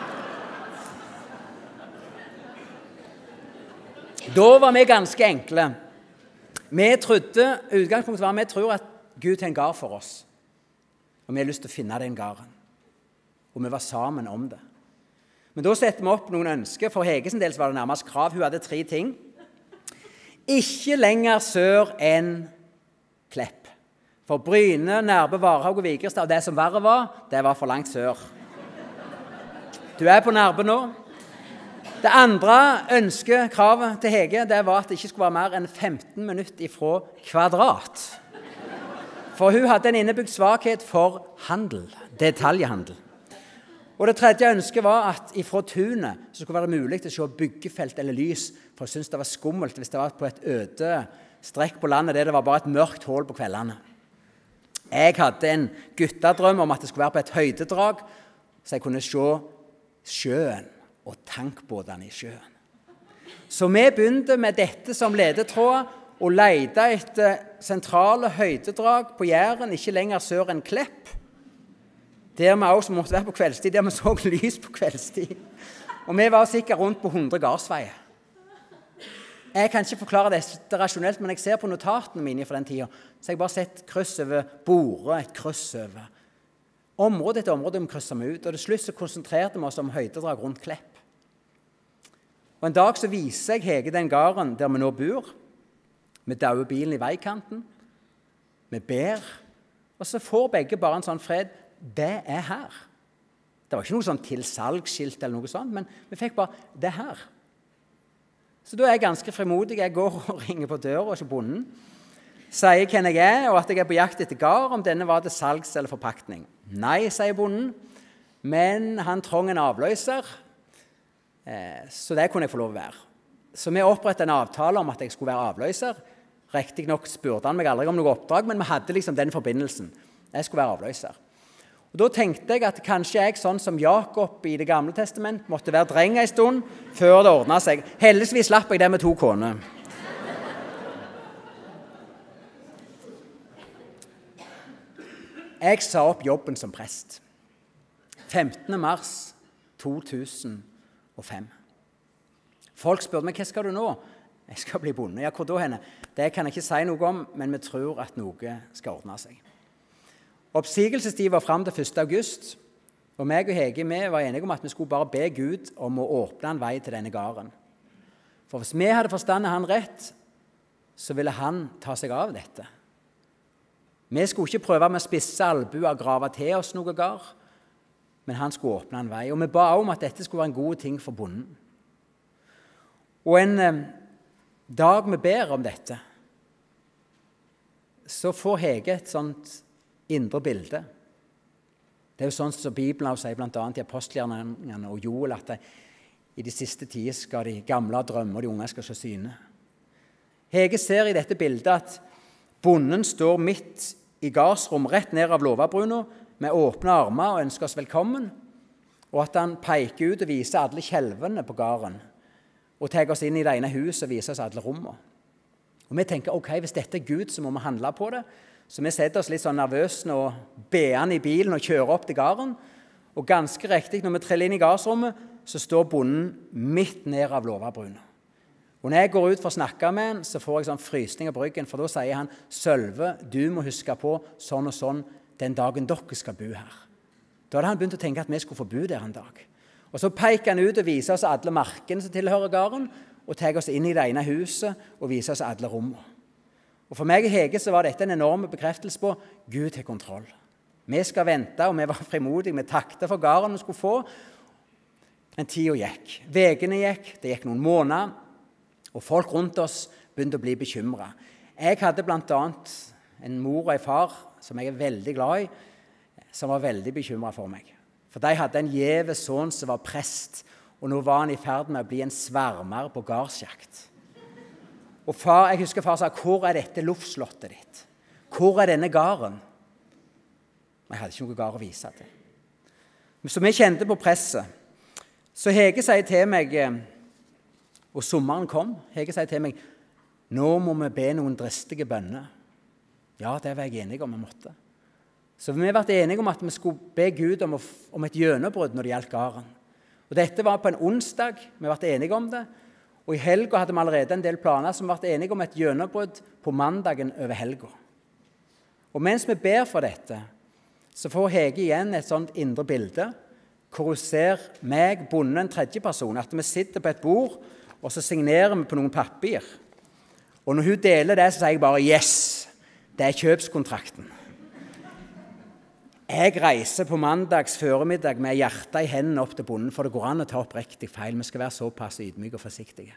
Da var vi ganske enkle. Vi trodde, utgangspunktet var, vi tror at Gud har en gard for oss. Og vi har lyst til å finne den garden. Og vi var sammen om det. Men da setter vi opp noen ønsker. For Heges del var det nærmest krav. Hun hadde tre ting. Ikke lenger sør enn Klepp. For Bryne, Nærbø, Varhaug og Vigrestad, og det som verre var, det var for langt sør. Du er på Nærbø nå. Det andre ønskekravet til Hege, det var at det ikke skulle være mer enn femten minutter ifra Kvadrat. For hun hadde en innebygd svakhet for handel, detaljhandel. Og det tredje ønsket var at ifra tunet så skulle det være mulig til å se byggefelt eller lys, for jeg synes det var skummelt hvis det var på et øde strekk på landet der det var bare et mørkt hull på kveldene. Jeg hadde en guttedrøm om at det skulle være på et høydedrag, så jeg kunne se sjøen og tankbåtene i sjøen. Så vi begynte med dette som ledetråd, og lette etter sentrale høydedrag på Jæren, ikke lenger sør enn Klepp, der vi også måtte være på kveldstid, der vi så lys på kveldstid. Og vi var sikkert rundt på hundre gardsveier. Jeg kan ikke forklare det rasjonelt, men jeg ser på notatene mine for den tiden, så jeg bare sett kryss over Bore, et kryss over område etter område vi krysset vi ut, og til slutt så konsentrerte vi oss om høydedrag rundt Klepp. Og en dag så viser jeg Hege den gården der vi nå bor. Vi dauer bilen i veikanten, vi ber, og så får begge bare en sånn fred. Det er her. Det var ikke noe sånn tilsalgsskilt eller noe sånt, men vi fikk bare, det er her. Så da er jeg ganske frimodig. Jeg går og ringer på døra hos bonden, sier hvem jeg er, og at jeg er på jakt etter gård, om denne var til salgs eller forpaktning. Nei, sier bonden, men han trong en avløser, så det kunne jeg få lov å være. Så vi opprettet en avtale om at jeg skulle være avløser. Riktig nok spurte han meg aldri om noe oppdrag, men vi hadde liksom den forbindelsen. Jeg skulle være avløser. Og da tenkte jeg at kanskje jeg, sånn som Jakob i Det gamle testament, måtte være dreng en stund før det ordnet seg. Heldigvis slapp jeg det med to koner. Jeg sa opp jobben som prest. femtende mars to tusen og fem. Folk spurte meg, hva skal du nå? Jeg skal bli bonde. Ja, hvor da henne? Det kan jeg ikke si noe om, men vi tror at noe skal ordne seg. Oppsigelsestid var frem til første august, og meg og Hege vi var enige om at vi skulle bare be Gud om å åpne en vei til denne gården. For hvis vi hadde forstandet han rett, så ville han ta seg av dette. Vi skulle ikke prøve med spisse albuer å grave til oss noe gård, men han skulle åpne en vei. Og vi ba om at dette skulle være en god ting for bonden. Og en eh, dag vi ber om dette, så får Hege et sånt indre bilde. Det er jo sånn som Bibelen sier, blant annet i apostelgjerningene og Joel, at det, i de siste tider skal de gamle drømme, og de unge skal se syne. Hege ser i dette bildet at bonden står midt i gardsrom, rett ned av låvebruna, med åpne armer og ønsker oss velkommen, og at han peker ut og viser alle kjelvene på gården, og tar oss inn i det ene huset og viser oss alle rommene. Og vi tenker, ok, hvis dette er Gud, så må vi handle på det. Så vi setter oss litt sånn nervøse og ber i bilen og kjører opp til gården. Og ganske riktig, når vi treller inn i gardsrommet, så står bonden midt ned av låvebruna. Og når jeg går ut for å snakke med han, så får jeg sånn frysning av bryggen, for da sier han, Sølve, du må huske på sånn og sånn den dagen dere skal bo her. Da hadde han begynt å tenke at vi skulle få bo der en dag. Og så peker han ut og viser oss alle markene som tilhører gården, og tar oss inn i det ene huset og viser oss alle rommene. Og for meg og Hege så var dette en enorm bekreftelse på Gud har kontroll. Vi skal vente, og vi var frimodige, vi takte for gården vi skulle få. En tid gikk. Vekene gikk, det gikk noen måneder, og folk rundt oss begynte å bli bekymret. Jeg hadde blant annet en mor og en far som jeg er veldig glad i, som var veldig bekymret for meg. For de hadde en gjeve sønn som var prest, og nå var han i ferd med å bli en svermer på gardsjakt. Og far, jeg husker far sa, hvor er dette luftslottet ditt? Hvor er denne gården? Jeg hadde ikke noe gård å vise til. Så vi kjente på presset. Så Hege sier til meg, og sommeren kom, Hege sier til meg, nå må vi be noen dristige bønner. Ja, det var jeg enig om vi måtte. Så vi ble enige om at vi skulle be Gud om, om et gjennombrudd når det gjaldt gården. Og dette var på en onsdag, vi ble enige om det, og i helga hadde vi allerede en del planer som ble enige om et gjennombrudd på mandagen over helga. Og mens vi ber for dette, så får Hege igjen et sånt indre bilde, hvor hun ser meg, bonden, en tredje person, at vi sitter på et bord, og så signerer vi på noen papir. Og når hun deler det, så sier jeg bare, yes, det er kjøpskontrakten. Jeg reiser på mandags føremiddag med hjertet i hendene opp til bonden, for det går an å ta opp riktig feil. Vi skal være såpass ydmyke og forsiktige.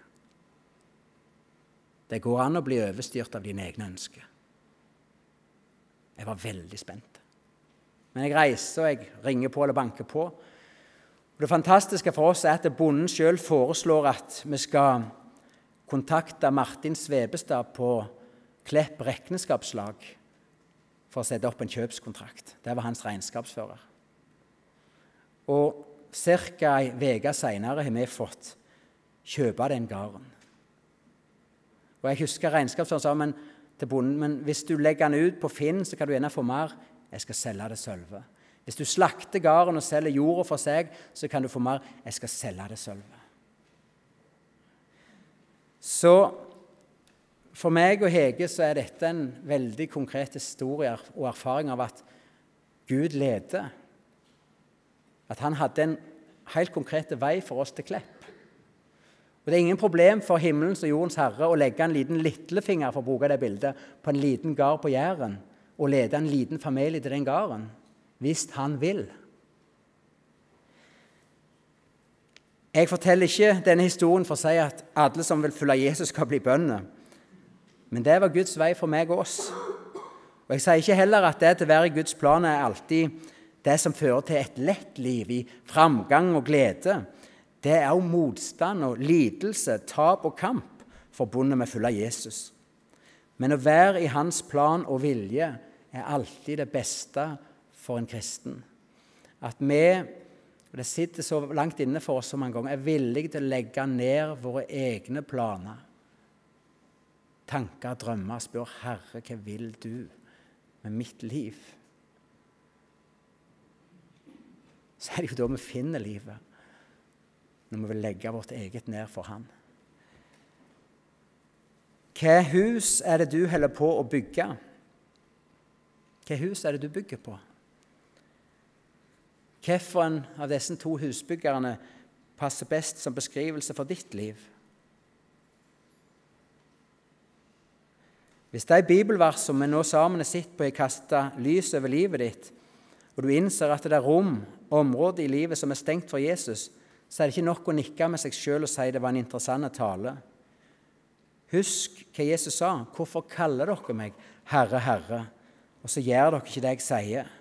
Det går an å bli overstyrt av dine egne ønsker. Jeg var veldig spent. Men jeg reiser, og jeg ringer på eller banker på. Og det fantastiske for oss er at bonden selv foreslår at vi skal kontakte Martin Svebestad på Klepp regnskapslag for å sette opp en kjøpskontrakt. Det var hans regnskapsfører. Og cirka en uke senere har vi fått kjøpe den gården. Og jeg husker regnskapsføreren sa men, til bonden, men hvis du legger den ut på Finn, så kan du gjerne få mer. Jeg skal selge det sølve. Hvis du slakter gården og selger jorda for seg, så kan du få mer. Jeg skal selge det sølve. Så for meg og Hege så er dette en veldig konkret historie og erfaring av at Gud leder. At han hadde en helt konkret vei for oss til Klepp. Og det er ingen problem for himmelens og jordens herre å legge en liten lillefinger, for å bruke det bildet, på en liten gard på Jæren og lede en liten familie til den gården, hvis han vil. Jeg forteller ikke denne historien for å si at alle som vil følge Jesus skal bli bønder. Men det var Guds vei for meg og oss. Og jeg sier ikke heller at det til å være i Guds plan er alltid det som fører til et lett liv i framgang og glede. Det er også motstand og lidelse, tap og kamp forbundet med å følge Jesus. Men å være i hans plan og vilje er alltid det beste for en kristen. At vi, og det sitter så langt inne for oss så mange ganger, er villige til å legge ned våre egne planer. Tanker, drømmer, spør Herre, hva vil du med mitt liv? Så er det jo da vi finner livet. Når vi vil legge vårt eget ned for han. Hva hus er det du holder på å bygge? Hva hus er det du bygger på? Hvilken av disse to husbyggerne passer best som beskrivelse for ditt liv? Hvis de bibelvers som vi nå sammen har sett på, har kastet lys over livet ditt, og du innser at det er rom, områder i livet som er stengt for Jesus, så er det ikke nok å nikke med seg selv og si det var en interessant tale. Husk hva Jesus sa. Hvorfor kaller dere meg Herre, Herre? Og så gjør dere ikke det jeg sier.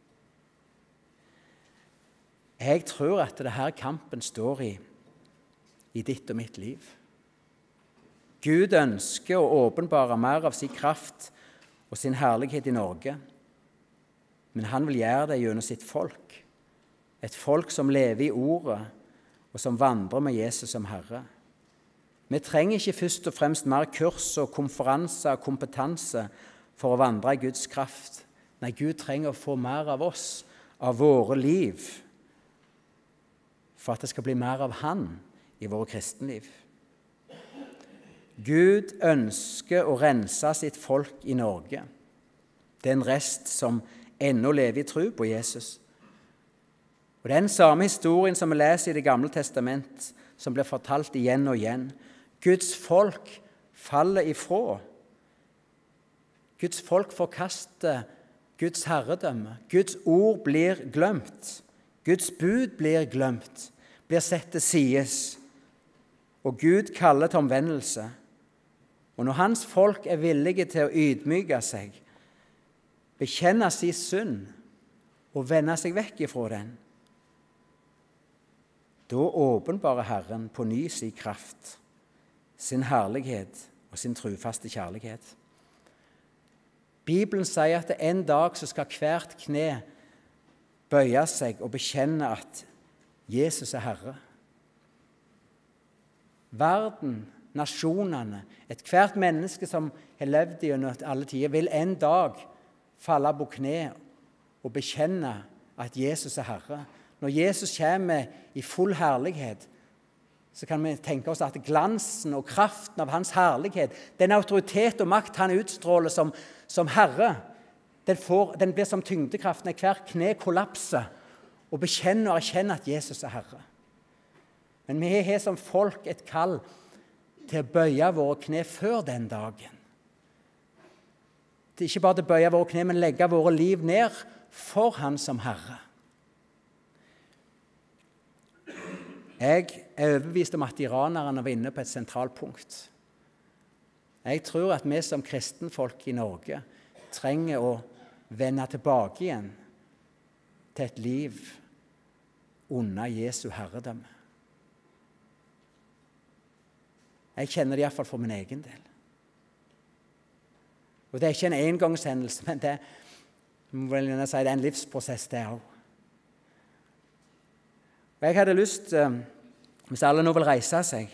Jeg tror at det her kampen står i, i ditt og mitt liv. Gud ønsker å åpenbare mer av sin kraft og sin herlighet i Norge. Men han vil gjøre det gjennom sitt folk. Et folk som lever i ordet, og som vandrer med Jesus som Herre. Vi trenger ikke først og fremst mer kurs og konferanser og kompetanse for å vandre i Guds kraft. Nei, Gud trenger å få mer av oss, av våre liv, for at det skal bli mer av Han i våre kristenliv. Gud ønsker å rense sitt folk i Norge. Det er en rest som ennå lever i tro på Jesus. Og det er den samme historien som vi leser i Det gamle testament, som blir fortalt igjen og igjen. Guds folk faller ifra. Guds folk forkaster Guds herredømme. Guds ord blir glemt. Guds bud blir glemt, blir sett til sides. Og Gud kaller til omvendelse. Og når hans folk er villige til å ydmyke seg, bekjenne sin synd og vende seg vekk ifra den, da åpenbarer Herren på ny sin kraft, sin herlighet og sin trufaste kjærlighet. Bibelen sier at en dag så skal hvert kne bøye seg og bekjenne at Jesus er Herre. Verden, nasjonene, et hvert menneske som har levd gjennom alle tider, vil en dag falle på kne og bekjenne at Jesus er Herre. Når Jesus kommer i full herlighet, så kan vi tenke oss at glansen og kraften av hans herlighet, den autoritet og makt han utstråler som, som Herre, den, får, den blir som tyngdekraften når hver kne kollapser og bekjenner og erkjenner at Jesus er Herre. Men vi har som folk et kall til å bøye våre kne før den dagen. Det er ikke bare til å bøye våre kne, men legge våre liv ned for han som Herre. Jeg er overbevist om at iranerne var inne på et sentralt punkt. Jeg tror at vi som kristenfolk i Norge trenger å vende tilbake igjen til et liv under Jesu herredømme. Jeg kjenner det i hvert fall for min egen del. Og det er ikke en engangshendelse, men det, må vel gjerne si, det er en livsprosess, det også. Og jeg hadde lyst, eh, hvis alle nå vil reise seg,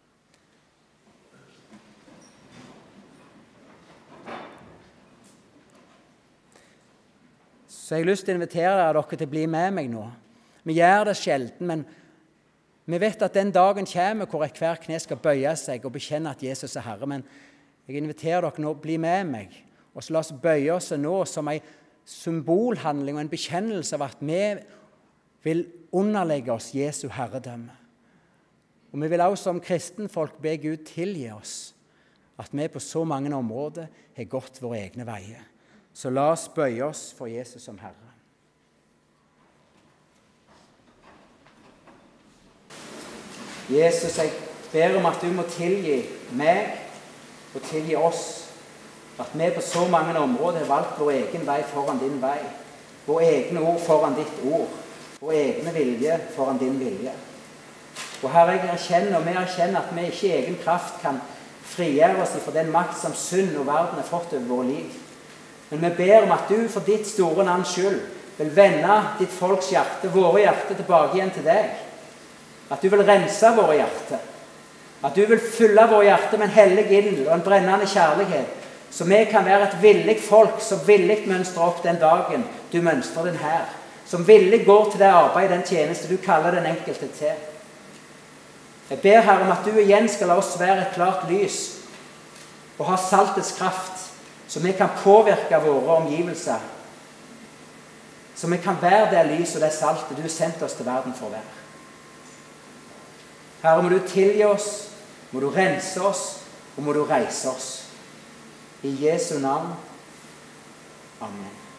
så jeg har lyst til å invitere dere til å bli med meg nå. Vi gjør det sjelden, men vi vet at den dagen kommer hvor hver kne skal bøye seg og bekjenne at Jesus er Herre. Men jeg inviterer dere nå å bli med meg, og så la oss bøye oss nå som en symbolhandling og en bekjennelse av at vi vil underlegge oss Jesu herredømme. Og vi vil også som kristenfolk be Gud tilgi oss at vi på så mange områder har gått våre egne veier. Så la oss bøye oss for Jesus som Herre. Jesus, jeg ber om at du må tilgi meg og tilgi oss at vi på så mange områder har valgt vår egen vei foran din vei, vår egne ord foran ditt ord, vår egne vilje foran din vilje. Og Herre, jeg erkjenner, og vi erkjenner at vi ikke i egen kraft kan frigjøre oss fra den makt som synd og verden har fått over våre liv. Men vi ber om at du for ditt store navns skyld vil vende ditt folks hjerte, våre hjerte, tilbake igjen til deg. At du vil rense våre hjerte. At du vil fylle våre hjerte med en hellig ild og en brennende kjærlighet, så vi kan være et villig folk som villig mønstrer opp den dagen du mønstrer den her. Som villig går til det arbeidet, den tjeneste du kaller den enkelte til. Jeg ber Herre om at du igjen skal la oss være et klart lys og ha saltets kraft, så vi kan påvirke våre omgivelser. Så vi kan være det lys og det saltet du har sendt oss til verden for å være. Herre, må du tilgi oss, må du rense oss, og må du reise oss. I Jesu navn. Amen.